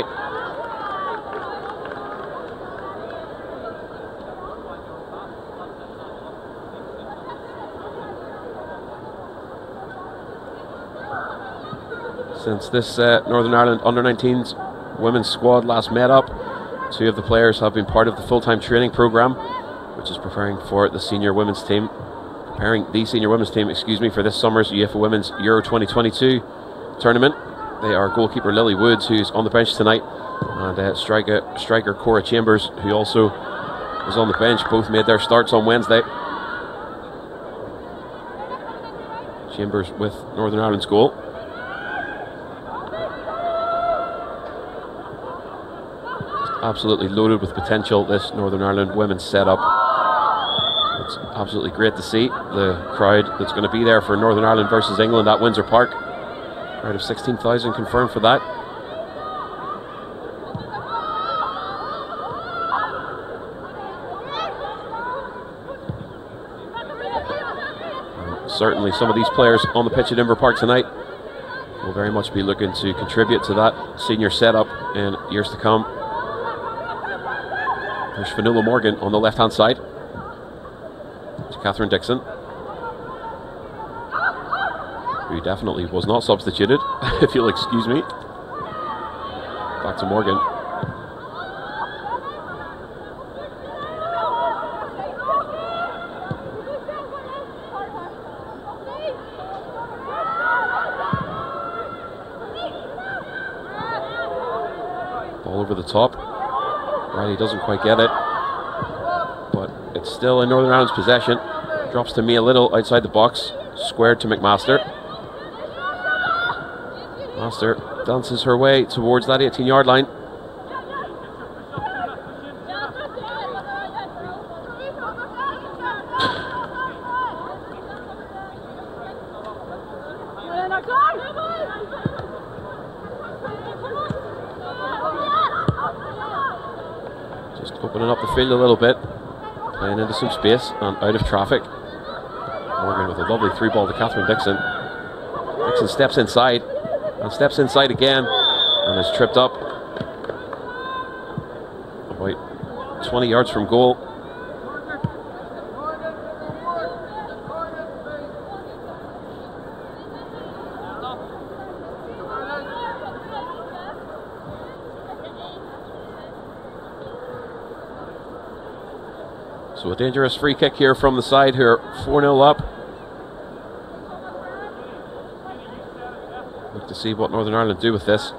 Since this uh, Northern Ireland under nineteens women's squad last met up, two of the players have been part of the full-time training program, which is preparing for the senior women's team, preparing the senior women's team, excuse me, for this summer's UEFA Women's Euro twenty twenty-two tournament. They are goalkeeper Lily Woods, who's on the bench tonight, and uh, striker, striker Cora Chambers, who also is on the bench. Both made their starts on Wednesday. Chambers with Northern Ireland's goal. Just absolutely loaded with potential, this Northern Ireland women's setup. It's absolutely great to see the crowd that's going to be there for Northern Ireland versus England at Windsor Park. Crowd of sixteen thousand confirmed for that. And certainly some of these players on the pitch at Inver Park tonight will very much be looking to contribute to that senior setup in years to come. There's Fionnuala Morgan on the left hand side. There's Catherine Dixon, who definitely was not substituted, if you'll excuse me. Back to Morgan. Ball over the top. Riley doesn't quite get it, but it's still in Northern Ireland's possession. Drops to Mia Little outside the box. Squared to McMaster. Master dances her way towards that eighteen yard line. Just opening up the field a little bit, playing into some space and out of traffic. Morgan with a lovely through ball to Catherine Dixon. Dixon steps inside and steps inside again and is tripped up about twenty yards from goal. So a dangerous free kick here from the side, who are four nil up. Look to see what Northern Ireland do with this.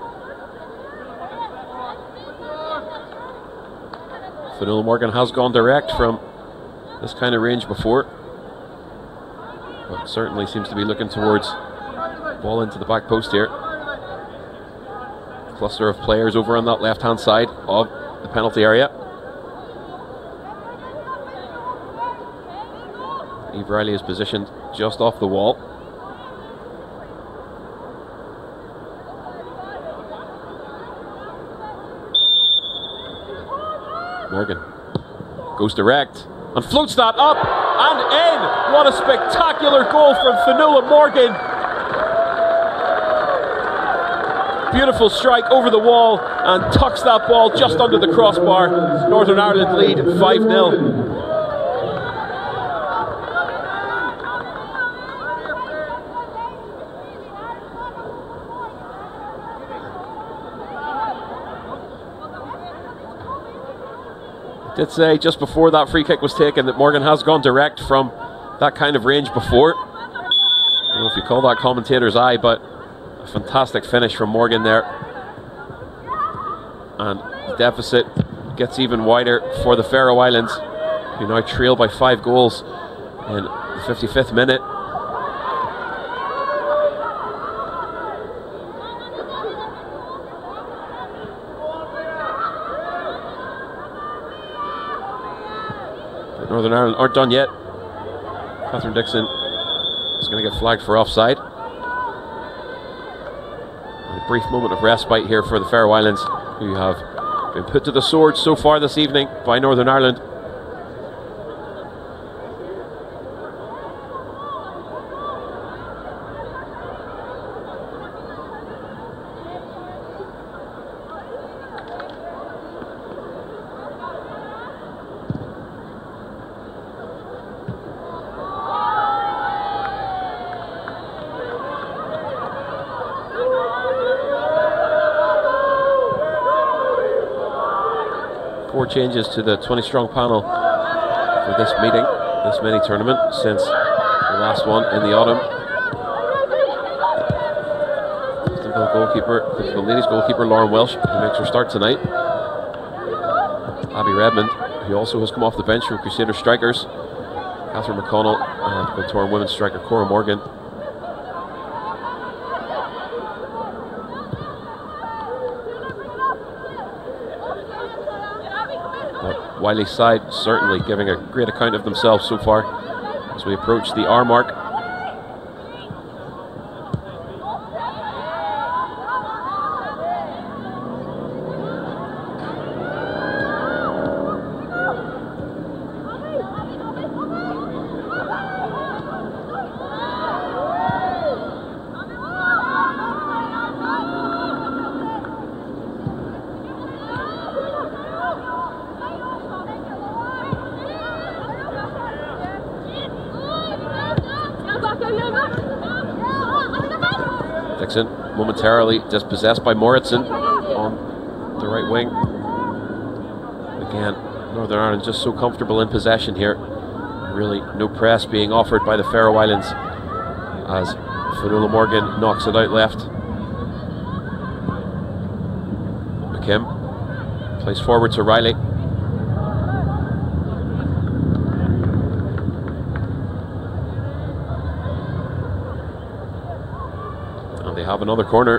Fionnuala Morgan has gone direct from this kind of range before, but certainly seems to be looking towards ball into the back post here. Cluster of players over on that left hand side of the penalty area. Eve Riley is positioned just off the wall. Morgan goes direct and floats that up and in. What a spectacular goal from Fionnuala Morgan. Beautiful strike over the wall and tucks that ball just under the crossbar. Northern Ireland lead five nil. Did say just before that free kick was taken that Morgan has gone direct from that kind of range before. I don't know if you call that commentator's eye, but a fantastic finish from Morgan there. And the deficit gets even wider for the Faroe Islands, who now trail by five goals in the fifty-fifth minute. Northern Ireland aren't done yet. Catherine Dixon is going to get flagged for offside. And a brief moment of respite here for the Faroe Islands, who have been put to the sword so far this evening by Northern Ireland. Four changes to the twenty strong panel for this meeting, this mini tournament, since the last one in the autumn. Cliftonville goalkeeper, Cliftonville ladies goalkeeper Lauren Welsh, who makes her start tonight. Abby Redmond, who also has come off the bench from Crusader Strikers. Catherine McConnell and Glentoran women's striker Cora Morgan. Wiley's side certainly giving a great account of themselves so far as we approach the hour mark. Dixon momentarily dispossessed by Moritzen on the right wing. Again, Northern Ireland just so comfortable in possession here. Really no press being offered by the Faroe Islands as Fionnuala Morgan knocks it out left. McKim plays forward to Riley. They have another corner.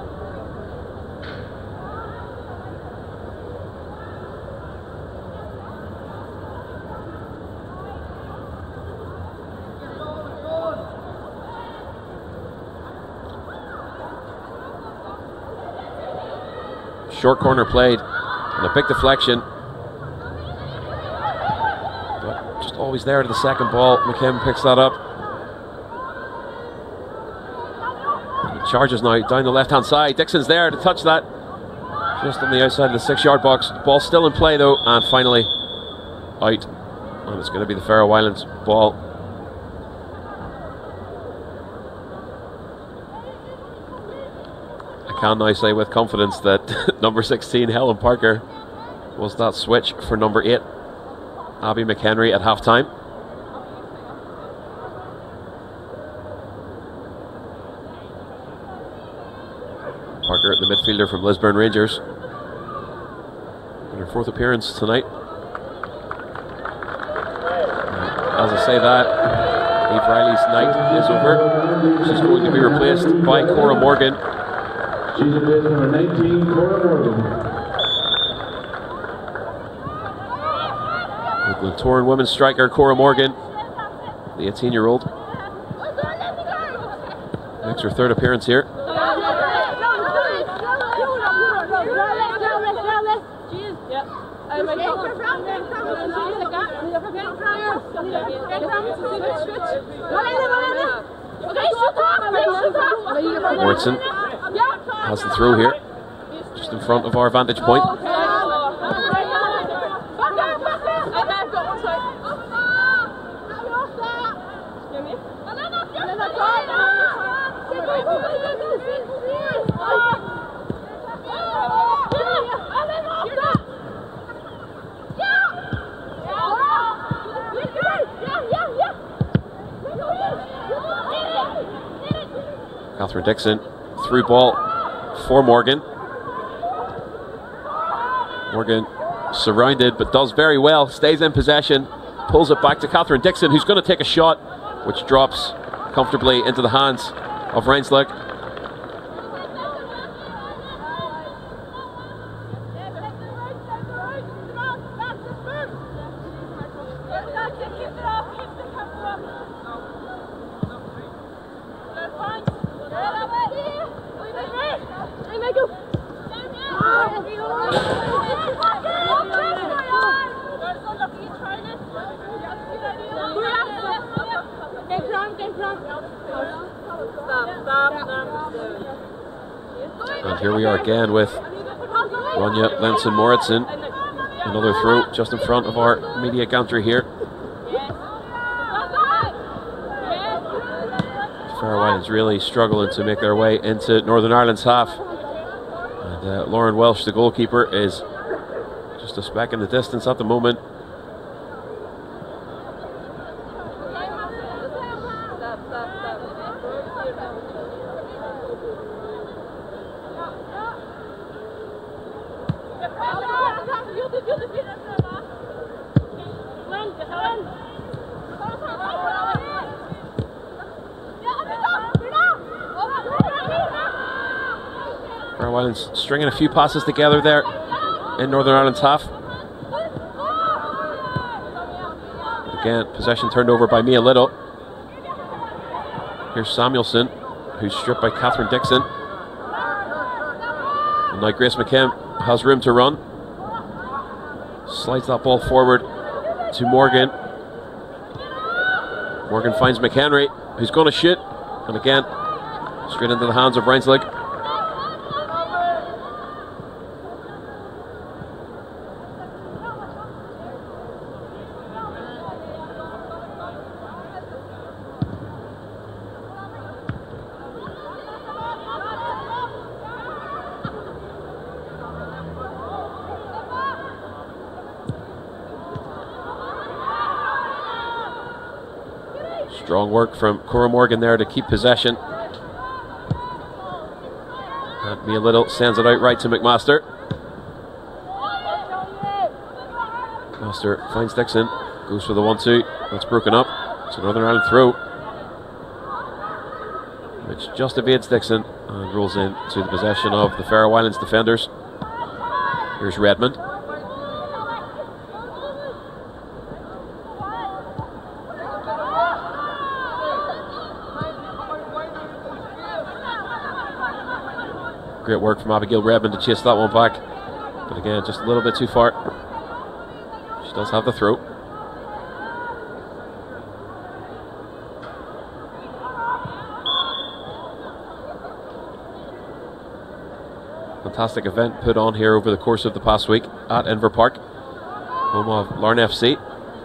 Short corner played and a big deflection, but just always there to the second ball. McKim picks that up. Charges now down the left hand side. Dixon's there to touch that just on the outside of the six yard box. Ball still in play though, and finally out, and it's going to be the Faroe Islands ball. I can now say with confidence that number sixteen Helen Parker was that switch for number eight Abby McHenry at half time. Parker, the midfielder from Lisburn Rangers, in her fourth appearance tonight. And as I say that, Eve Riley's night is over. She's going to be replaced by Cora Morgan. She's replaced number nineteen, Cora Morgan. The Glentoran women's striker Cora Morgan the eighteen-year-old. Makes her third appearance here. Morrison has the throw here, just in front of our vantage point. Catherine Dixon, through ball for Morgan. Morgan surrounded, but does very well, stays in possession, pulls it back to Catherine Dixon, who's going to take a shot, which drops comfortably into the hands of Renslig. And here we are again with Ronja Lenson Moritzen. Another throw just in front of our media gantry here. Faroe Islands really struggling to make their way into Northern Ireland's half. And uh, Lauren Welsh, the goalkeeper, is just a speck in the distance at the moment. Faroe Islands stringing a few passes together there in Northern Ireland's half. Again, possession turned over by Mia Little. Here's Samuelson, who's stripped by Catherine Dixon. And now Grace McKim has room to run. Slides that ball forward to Morgan. Morgan finds McHenry, who's going to shoot. And again, straight into the hands of Renslig. Strong work from Cora Morgan there to keep possession. And Mia Little sends it out right to McMaster. McMaster finds Dixon, goes for the one two. That's broken up. It's a Northern Ireland throw, which just evades Dixon and rolls in to the possession of the Faroe Islands defenders. Here's Redmond. Great work from Abigail Redmond to chase that one back. But again, just a little bit too far. She does have the throw. Fantastic event put on here over the course of the past week at Inver Park, home of Larne F C.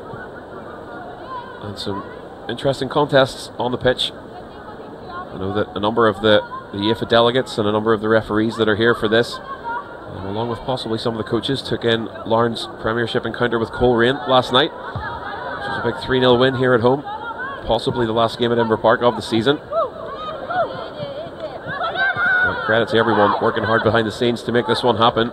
And some interesting contests on the pitch. I know that a number of the The U E F A delegates and a number of the referees that are here for this, um, along with possibly some of the coaches, took in Larne's Premiership encounter with Coleraine last night, which was a big three nil win here at home, possibly the last game at Inver Park of the season. But credit to everyone working hard behind the scenes to make this one happen.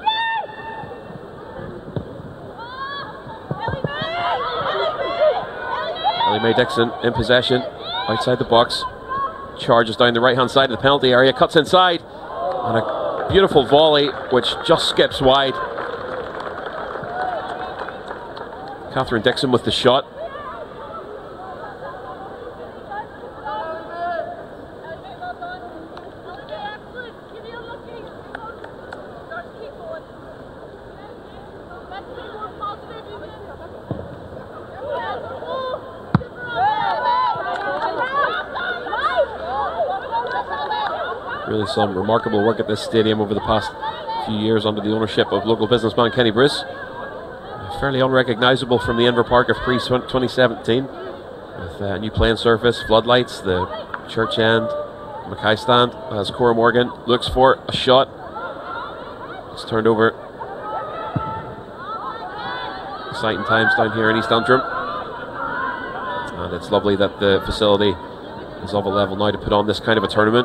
Ellie Mae Dixon in possession, outside the box. Charges down the right hand side of the penalty area, cuts inside, and a beautiful volley which just skips wide. Catherine Dixon with the shot. Really some remarkable work at this stadium over the past few years under the ownership of local businessman Kenny Bruce. Fairly unrecognisable from the Inver Park of pre twenty seventeen, with a new playing surface, floodlights, the church end, Mackay stand, as Cora Morgan looks for a shot. It's turned over. Exciting times down here in East Antrim, and it's lovely that the facility is of a level now to put on this kind of a tournament.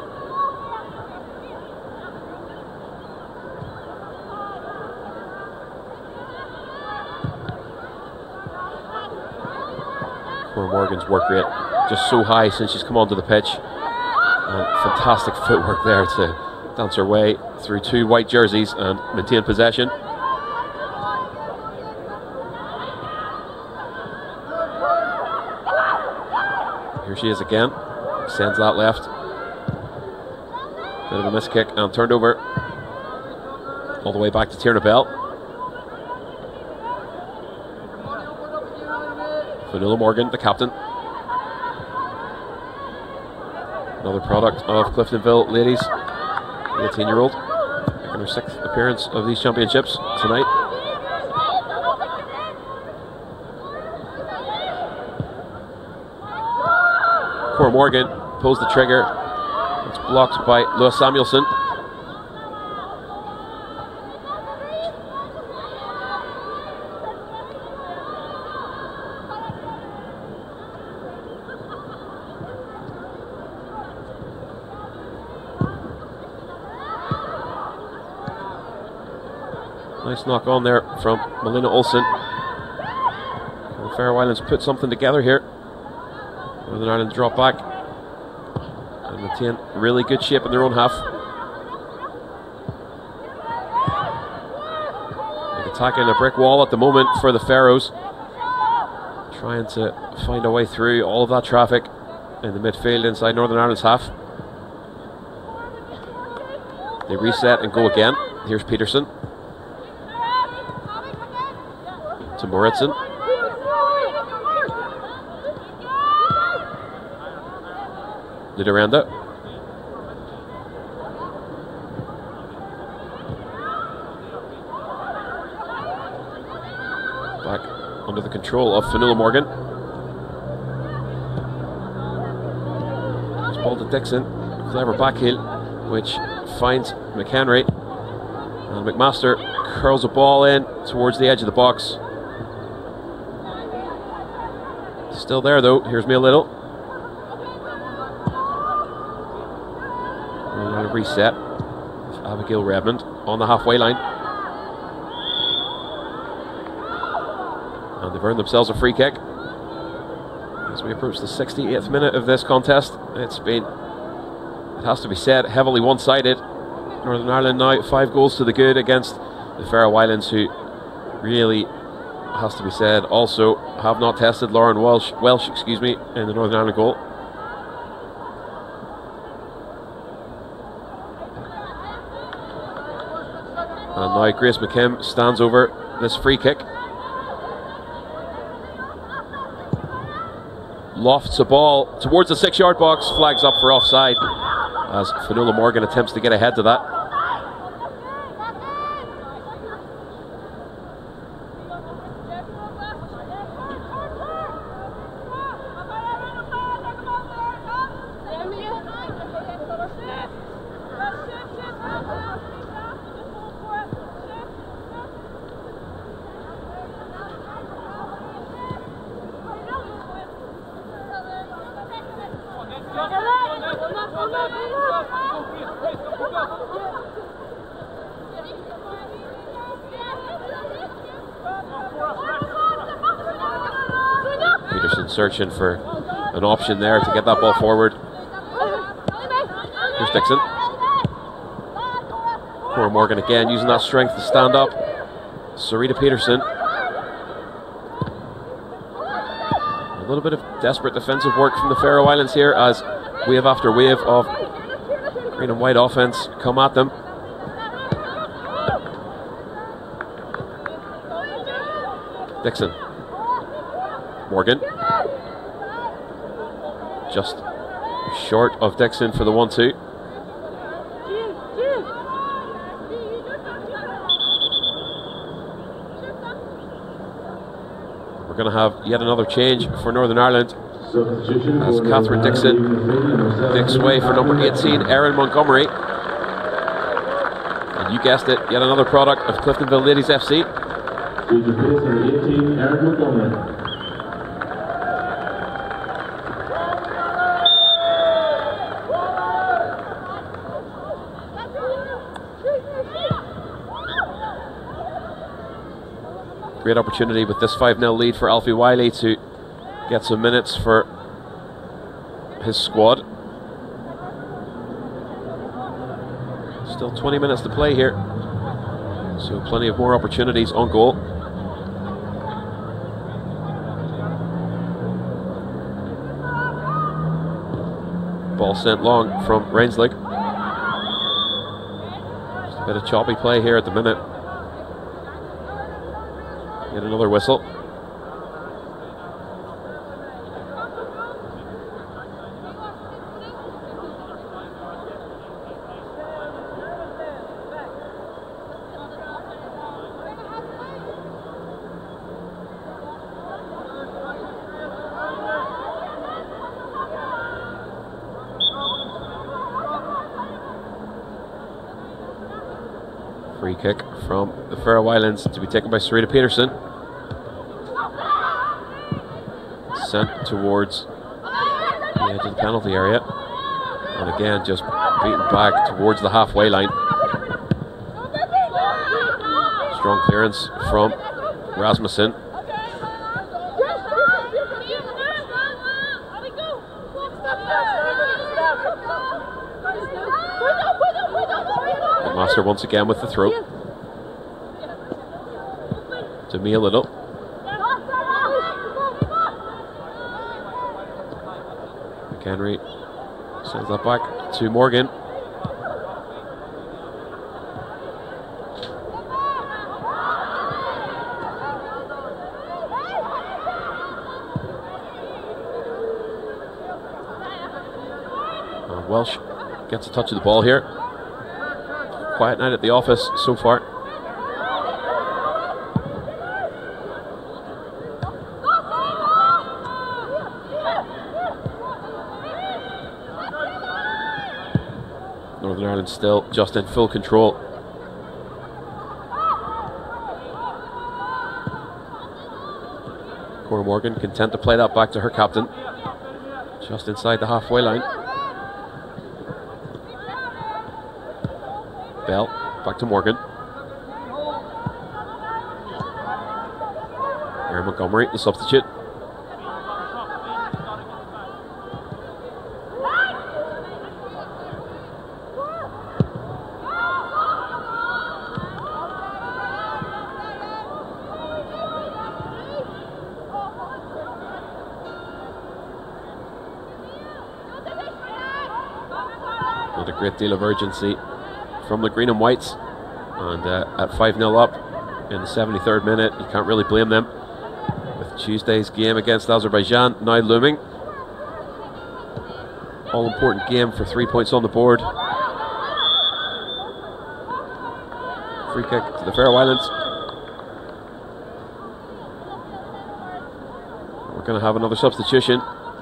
Cora Morgan's work rate just so high since she's come onto the pitch, and fantastic footwork there to dance her way through two white jerseys and maintain possession. Here she is again, sends that left, bit of a miss kick and turned over all the way back to Tierna Bell. Fionnuala Morgan, the captain, another product of Cliftonville ladies, the eighteen year old, making her sixth appearance of these championships tonight. Cora Morgan pulls the trigger. It's blocked by Lewis Samuelson. Nice knock on there from Melina Olsen. And the Faroe Islands put something together here. Northern Ireland drop back and maintain really good shape in their own half. Like attacking a brick wall at the moment for the Faroes, trying to find a way through all of that traffic in the midfield inside Northern Ireland's half. They reset and go again. Here's Peterson to Moritzen. Lidaranda. Back under the control of Fionnuala Morgan. It's ball to Dixon. Clever backheel, which finds McHenry. And McMaster curls a ball in towards the edge of the box. Still there though. Here's Mia Little. And a reset. Abigail Redmond on the halfway line. And they've earned themselves a free kick. As we approach the sixty-eighth minute of this contest, it's been, it has to be said, heavily one-sided. Northern Ireland now five goals to the good against the Faroe Islands, who really, has to be said, also have not tested Lauren Welsh, Welsh excuse me, in the Northern Ireland goal. And now Grace McKim stands over this free kick. Lofts a ball towards the six yard box, flags up for offside as Fionnuala Morgan attempts to get ahead to that. Peterson searching for an option there to get that ball forward. Here's Dixon. Cora Morgan again using that strength to stand up. Sarita Peterson. A little bit of desperate defensive work from the Faroe Islands here as wave after wave of green and white offense come at them. Dixon. Morgan. Just short of Dixon for the one two. We're going to have yet another change for Northern Ireland Substitution as for Catherine Northern Dixon Ireland, makes way for number eighteen, Erin Montgomery. And you guessed it, yet another product of Cliftonville Ladies F C. She's replaced number eighteen, Erin Montgomery. Great opportunity with this five nil lead for Alfie Wiley to get some minutes for his squad. Still twenty minutes to play here, so plenty of more opportunities on goal. Ball sent long from Rainslick. Just a bit of choppy play here at the minute. Get another whistle. Free kick from the Faroe Islands to be taken by Sarita Peterson. Sent towards the edge of the penalty area, and again just beaten back towards the halfway line. Strong clearance from Rasmussen. Master once again with the throw. To Mia Little. McHenry sends that back to Morgan. And Welsh gets a touch of the ball here. Quiet night at the office so far. Northern Ireland still just in full control. Cora Morgan content to play that back to her captain. Just inside the halfway line. Bell, back to Morgan. Erin Montgomery, the substitute. Not a great deal of urgency from the green and whites, and uh, at five nil up in the seventy-third minute, you can't really blame them, with Tuesday's game against Azerbaijan now looming. All important game for three points on the board. Free kick to the Faroe Islands. We're going to have another substitution.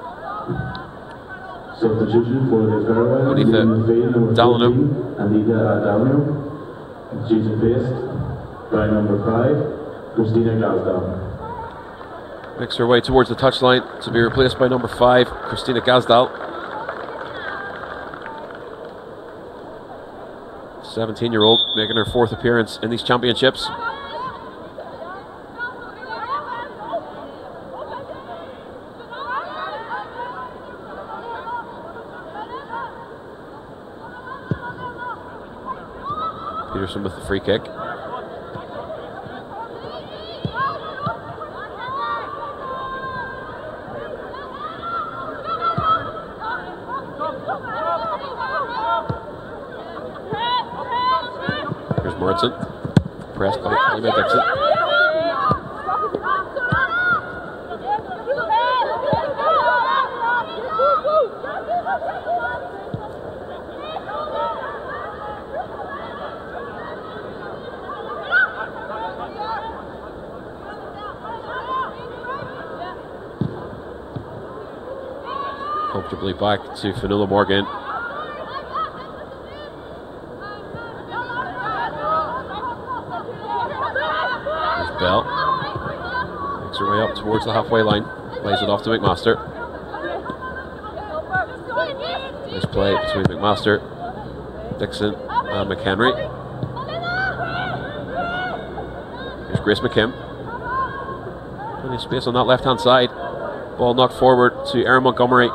Substitution for the Faroe Islands. Anita Dallingham. Anita Dallingham. She's replaced by number five, Christina Gazdal. Makes her way towards the touchline to be replaced by number five, Christina Gazdal. seventeen-year-old making her fourth appearance in these championships. Peterson with the free kick. Here's Moritz, pressed by Emma Dixon. Comfortably back to Fionnuala Morgan. There's Bell. Makes her way up towards the halfway line. Plays it off to McMaster. Nice play between McMaster, Dixon and McHenry. Here's Grace McKim. Plenty of space on that left hand side. Ball knocked forward to Erin Montgomery.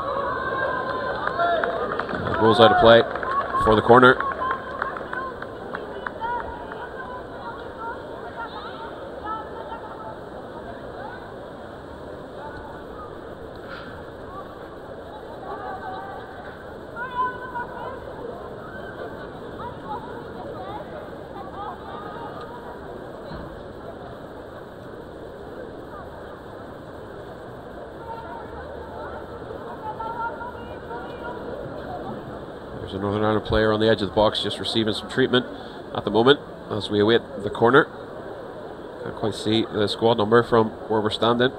That rolls out of play for the corner. There's a Northern Ireland player on the edge of the box just receiving some treatment at the moment as we await the corner. Can't quite see the squad number from where we're standing.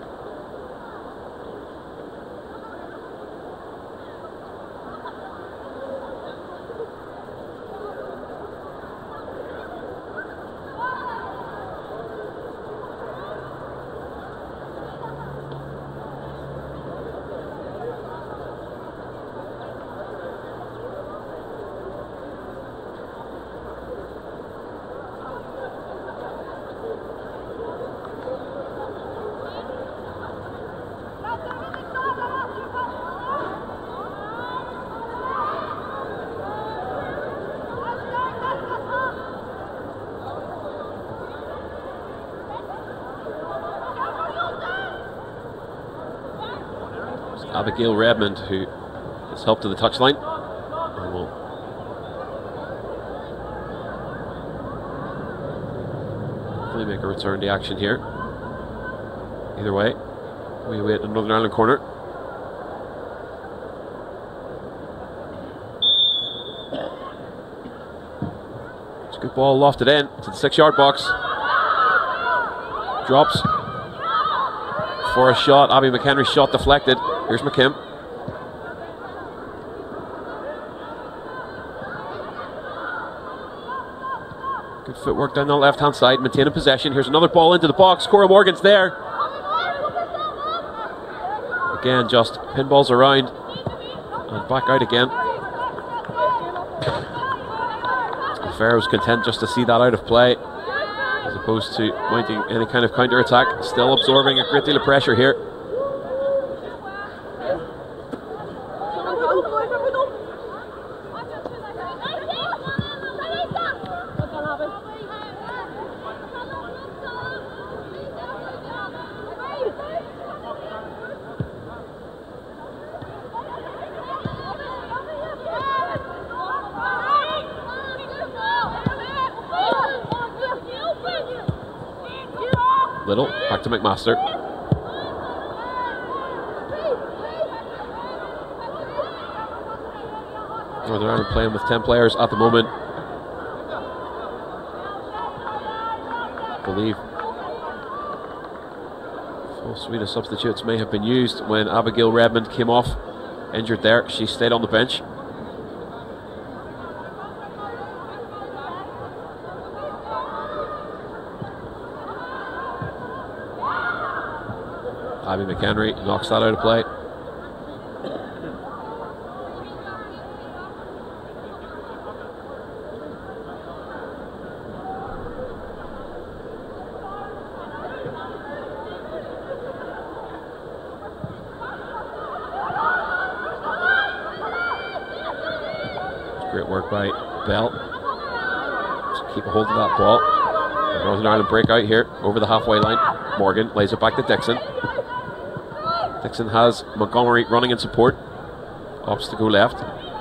Abigail Redmond, who has helped to the touchline, and will hopefully make a return to action here. Either way, we await a Northern Ireland corner. It's a good ball lofted in to the six yard box. Drops for a shot. Abby McHenry's shot deflected. Here's McKim. Good footwork down the left hand side, maintaining possession. Here's another ball into the box. Cora Morgan's there. Again, just pinballs around and back out again. Farrow's content just to see that out of play as opposed to mounting any kind of counter attack. Still absorbing a great deal of pressure here. Little, back to McMaster. Northern Ireland playing with ten players at the moment. I believe full suite of substitutes may have been used when Abigail Redmond came off injured there. She stayed on the bench. Abby McHenry knocks that out of play. Great work by Bell to keep a hold of that ball. Northern Ireland break out here over the halfway line. Morgan lays it back to Dixon. Dixon has Montgomery running in support. Opts to go left.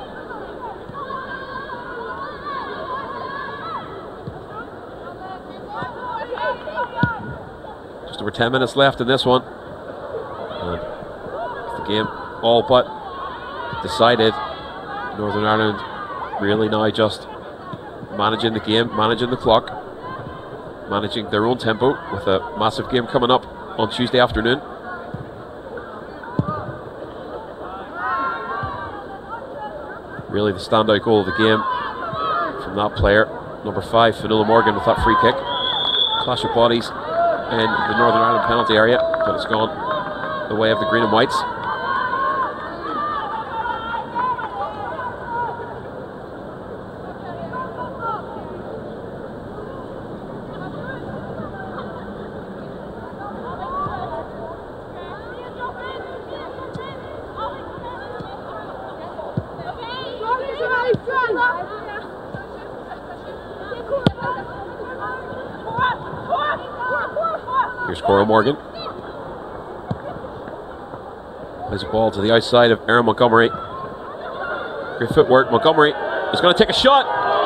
Just over ten minutes left in this one. And the game all but decided. Northern Ireland really now just managing the game, managing the clock, managing their own tempo with a massive game coming up on Tuesday afternoon. Really the standout goal of the game from that player. Number five, Fionnuala Morgan, with that free kick. Clash of bodies in the Northern Ireland penalty area, but it's gone the way of the green and whites. Here's Cora Morgan. Plays a ball to the outside of Aaron Montgomery. Great footwork. Montgomery is going to take a shot.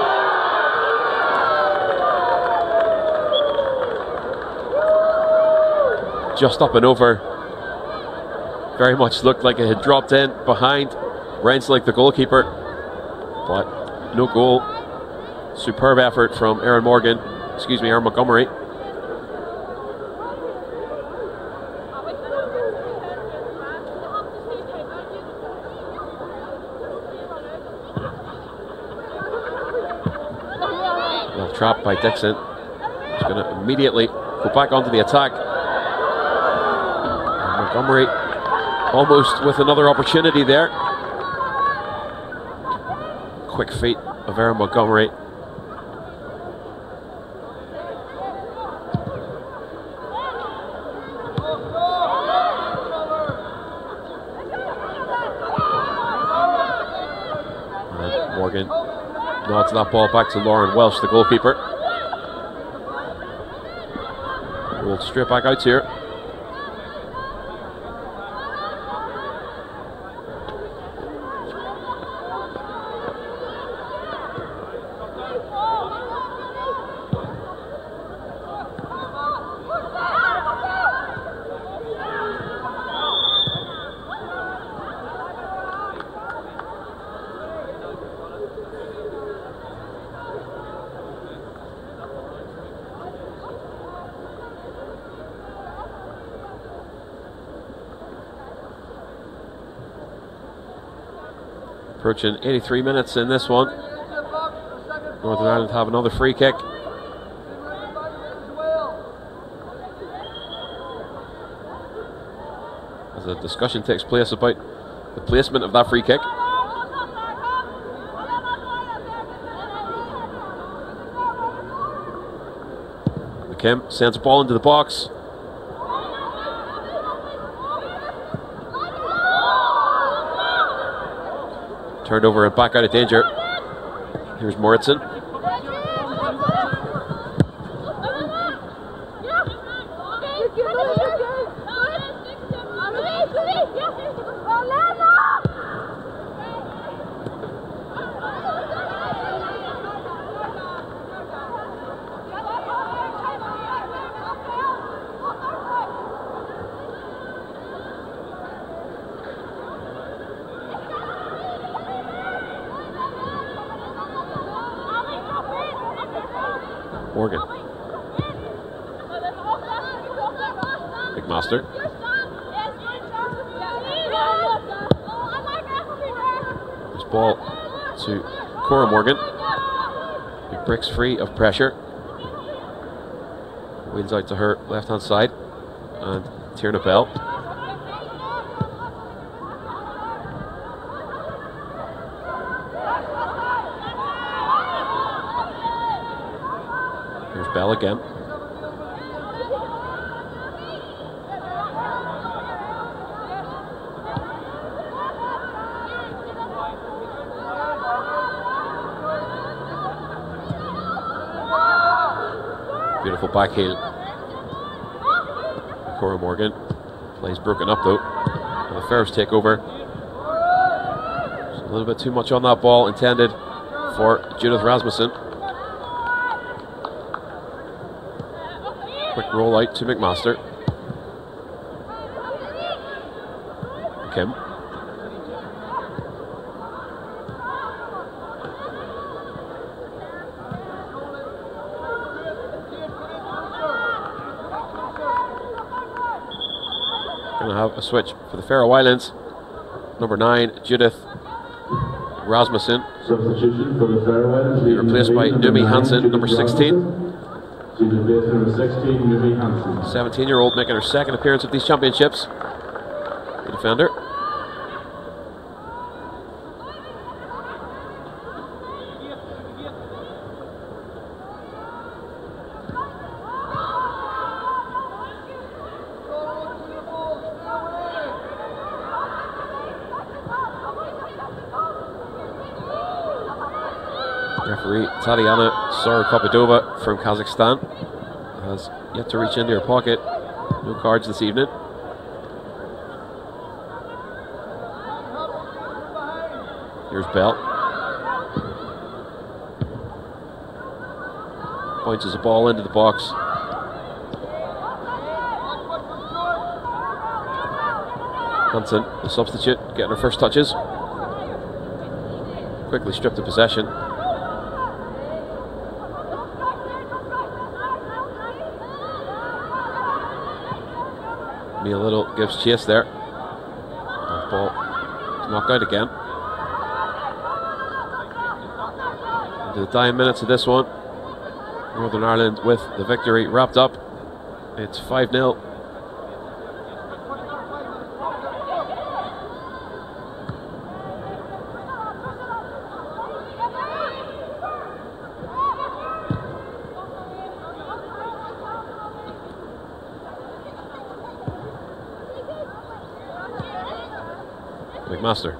Just up and over. Very much looked like it had dropped in behind Renslick, the goalkeeper, but no goal. Superb effort from Aaron Morgan. Excuse me, Aaron Montgomery. Well, trapped by Dixon. He's going to immediately go back onto the attack. And Montgomery almost with another opportunity there. Quick feet of Aaron Montgomery. And Morgan nods that ball back to Lauren Welsh, the goalkeeper. Rolled straight back out here. Approaching eighty-three minutes in this one. Northern Ireland have another free kick. As a discussion takes place about the placement of that free kick. McKim sends a ball into the box. Turned over and back out of danger. Here's Moritzen. Morgan. McMaster. This ball to Cora Morgan. He breaks free of pressure. Wheels out to her left hand side. And Tierna Bell. Bell again. Beautiful back heel. Cora Morgan. Plays broken up though. And the Ferris take over. Just a little bit too much on that ball intended for Judith Rasmussen. Quick roll out to McMaster. Kim. Going to have a switch for the Faroe Islands. Number nine, Judith Rasmussen. Substitution for the Fairway. Replaced by Numi Hansen, number sixteen. She's replaced by number sixteen, Numi Hansen. seventeen year old making her second appearance at these championships. The defender. Referee Tatiana Sorokopidova from Kazakhstan has yet to reach into her pocket. No cards this evening. Here's Bell. Points a ball into the box. Hansen, the substitute, getting her first touches. Quickly stripped of possession. Mia Little gives chase there. And ball knocked out again. Into the dying minutes of this one. Northern Ireland with the victory wrapped up. It's five nil. McMaster.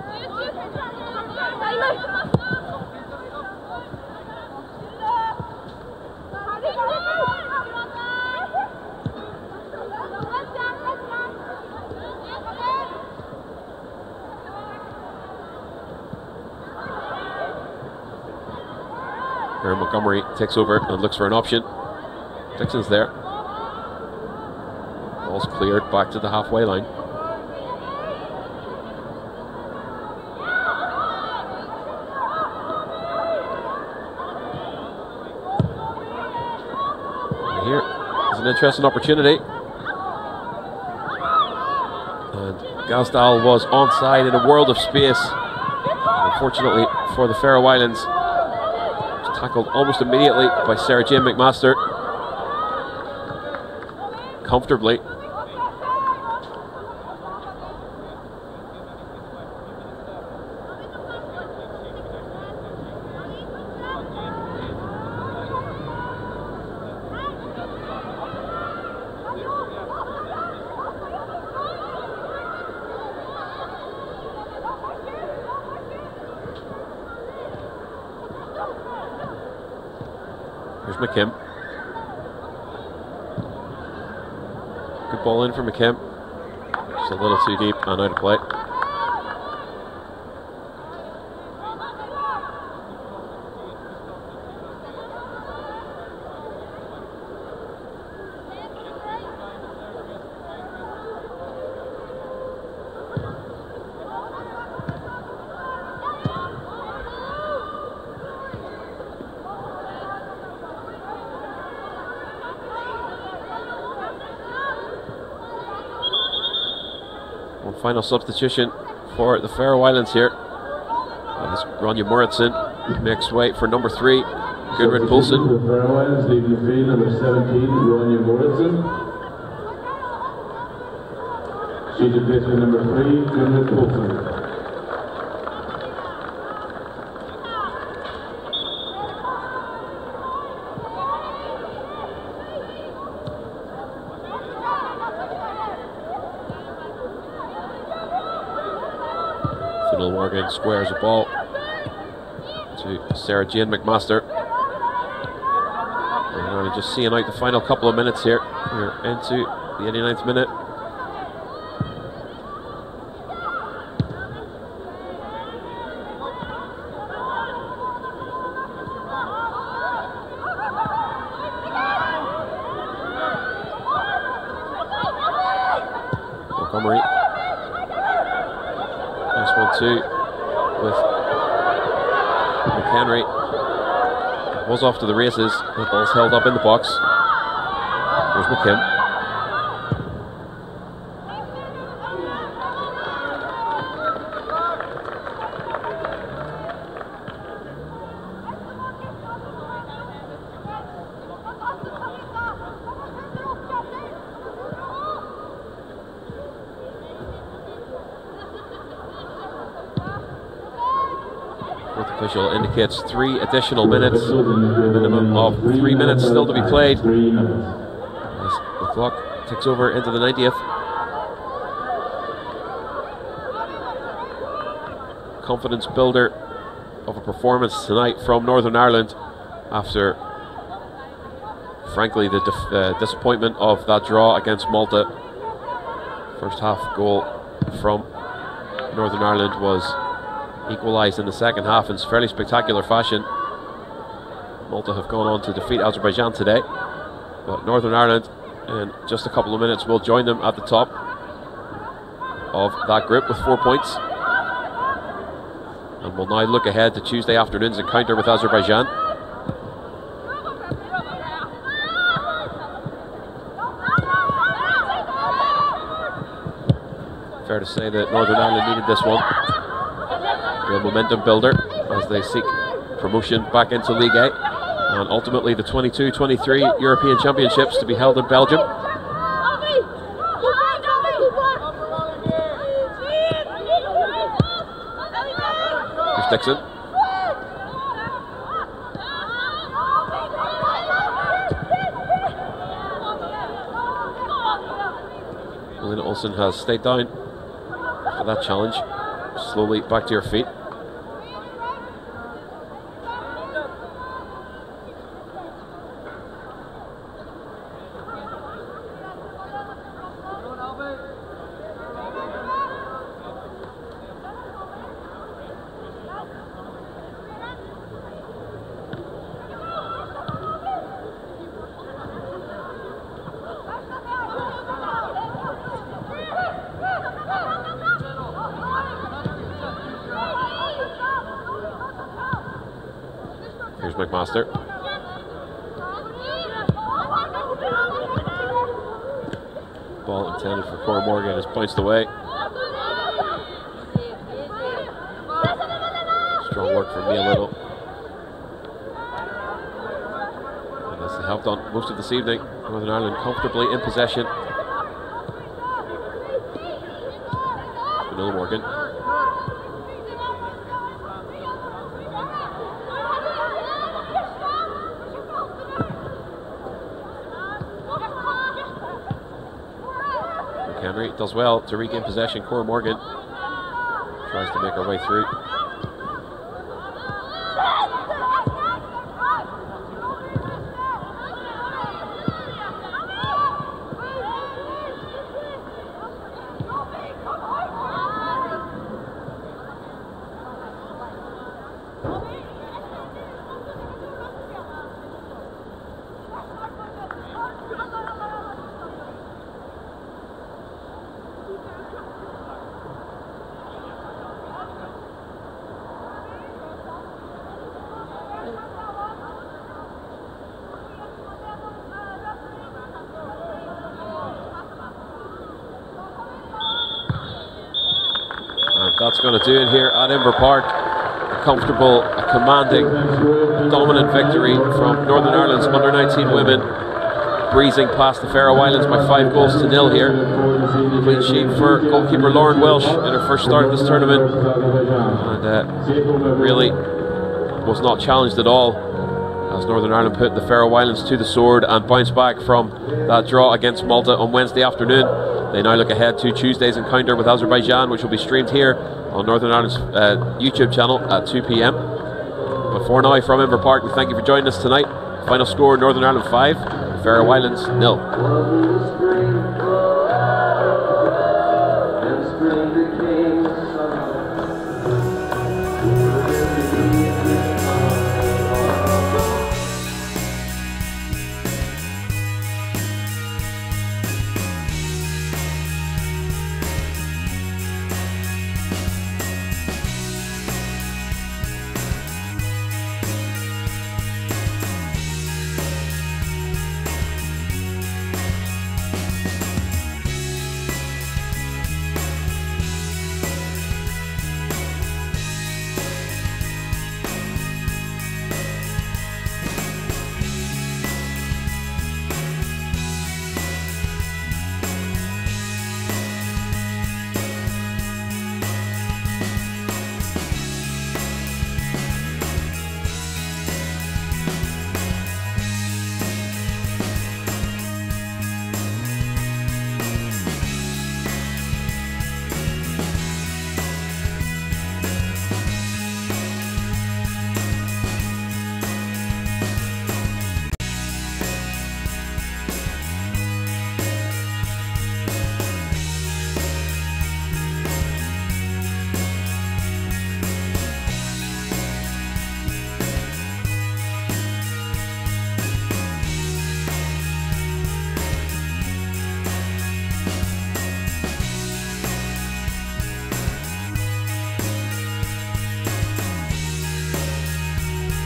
Aaron Montgomery takes over and looks for an option. Dixon's there. Ball's cleared back to the halfway line. Here is an interesting opportunity. And Gazdal was onside in a world of space. Unfortunately for the Faroe Islands, was tackled almost immediately by Sarah Jane McMaster. Comfortably. Here's McKim. Good ball in for McKim. Just a little too deep and out of play. One final substitution for the Faroe Islands here. As Ronja Moritzen makes way for number three, Gudrun Poulsen. The Faroe Islands leaving the field, number seventeen, Ronja Moritzen. She's replaced by number three, Gudrun Poulsen. Finnell Morgan squares a ball to Sarah Jane McMaster. We're only just seeing out the final couple of minutes here. We're into the eighty-ninth minute. Montgomery. Nice one too with McHenry. Was off to the races. The ball's held up in the box. Here's McKim. Official indicates three additional minutes, minimum of three minutes still to be played. As the clock ticks over into the ninetieth. Confidence builder of a performance tonight from Northern Ireland after, frankly, the uh, disappointment of that draw against Malta. First half goal from Northern Ireland was equalised in the second half in fairly spectacular fashion. Malta have gone on to defeat Azerbaijan today, but Northern Ireland in just a couple of minutes will join them at the top of that group with four points. And we'll now look ahead to Tuesday afternoon's encounter with Azerbaijan. Fair to say that Northern Ireland needed this one. Real momentum builder as they seek promotion back into League A, and ultimately the twenty-two twenty-three European Championships to be held in Belgium. Here's Dixon. Elena Olsen has stayed down for that challenge. Slowly back to your feet. Here's McMaster. Ball intended for Cora Morgan is bounced away. Strong work from Mia Little. And as they have done most of this evening, Northern Ireland comfortably in possession. Vanilla Morgan. Henry does well to regain possession. Cora Morgan tries to make her way through. That's going to do it here at Inver Park. A comfortable, a commanding, dominant victory from Northern Ireland's under nineteen women, breezing past the Faroe Islands by five goals to nil here. Clean sheet for goalkeeper Lauren Welsh in her first start of this tournament, and uh, really was not challenged at all as Northern Ireland put the Faroe Islands to the sword and bounced back from that draw against Malta on Wednesday afternoon. They now look ahead to Tuesday's encounter with Azerbaijan, which will be streamed here on Northern Ireland's uh, YouTube channel at two p m. But for now, from Inver Park, we thank you for joining us tonight. Final score, Northern Ireland five, Faroe Islands nil.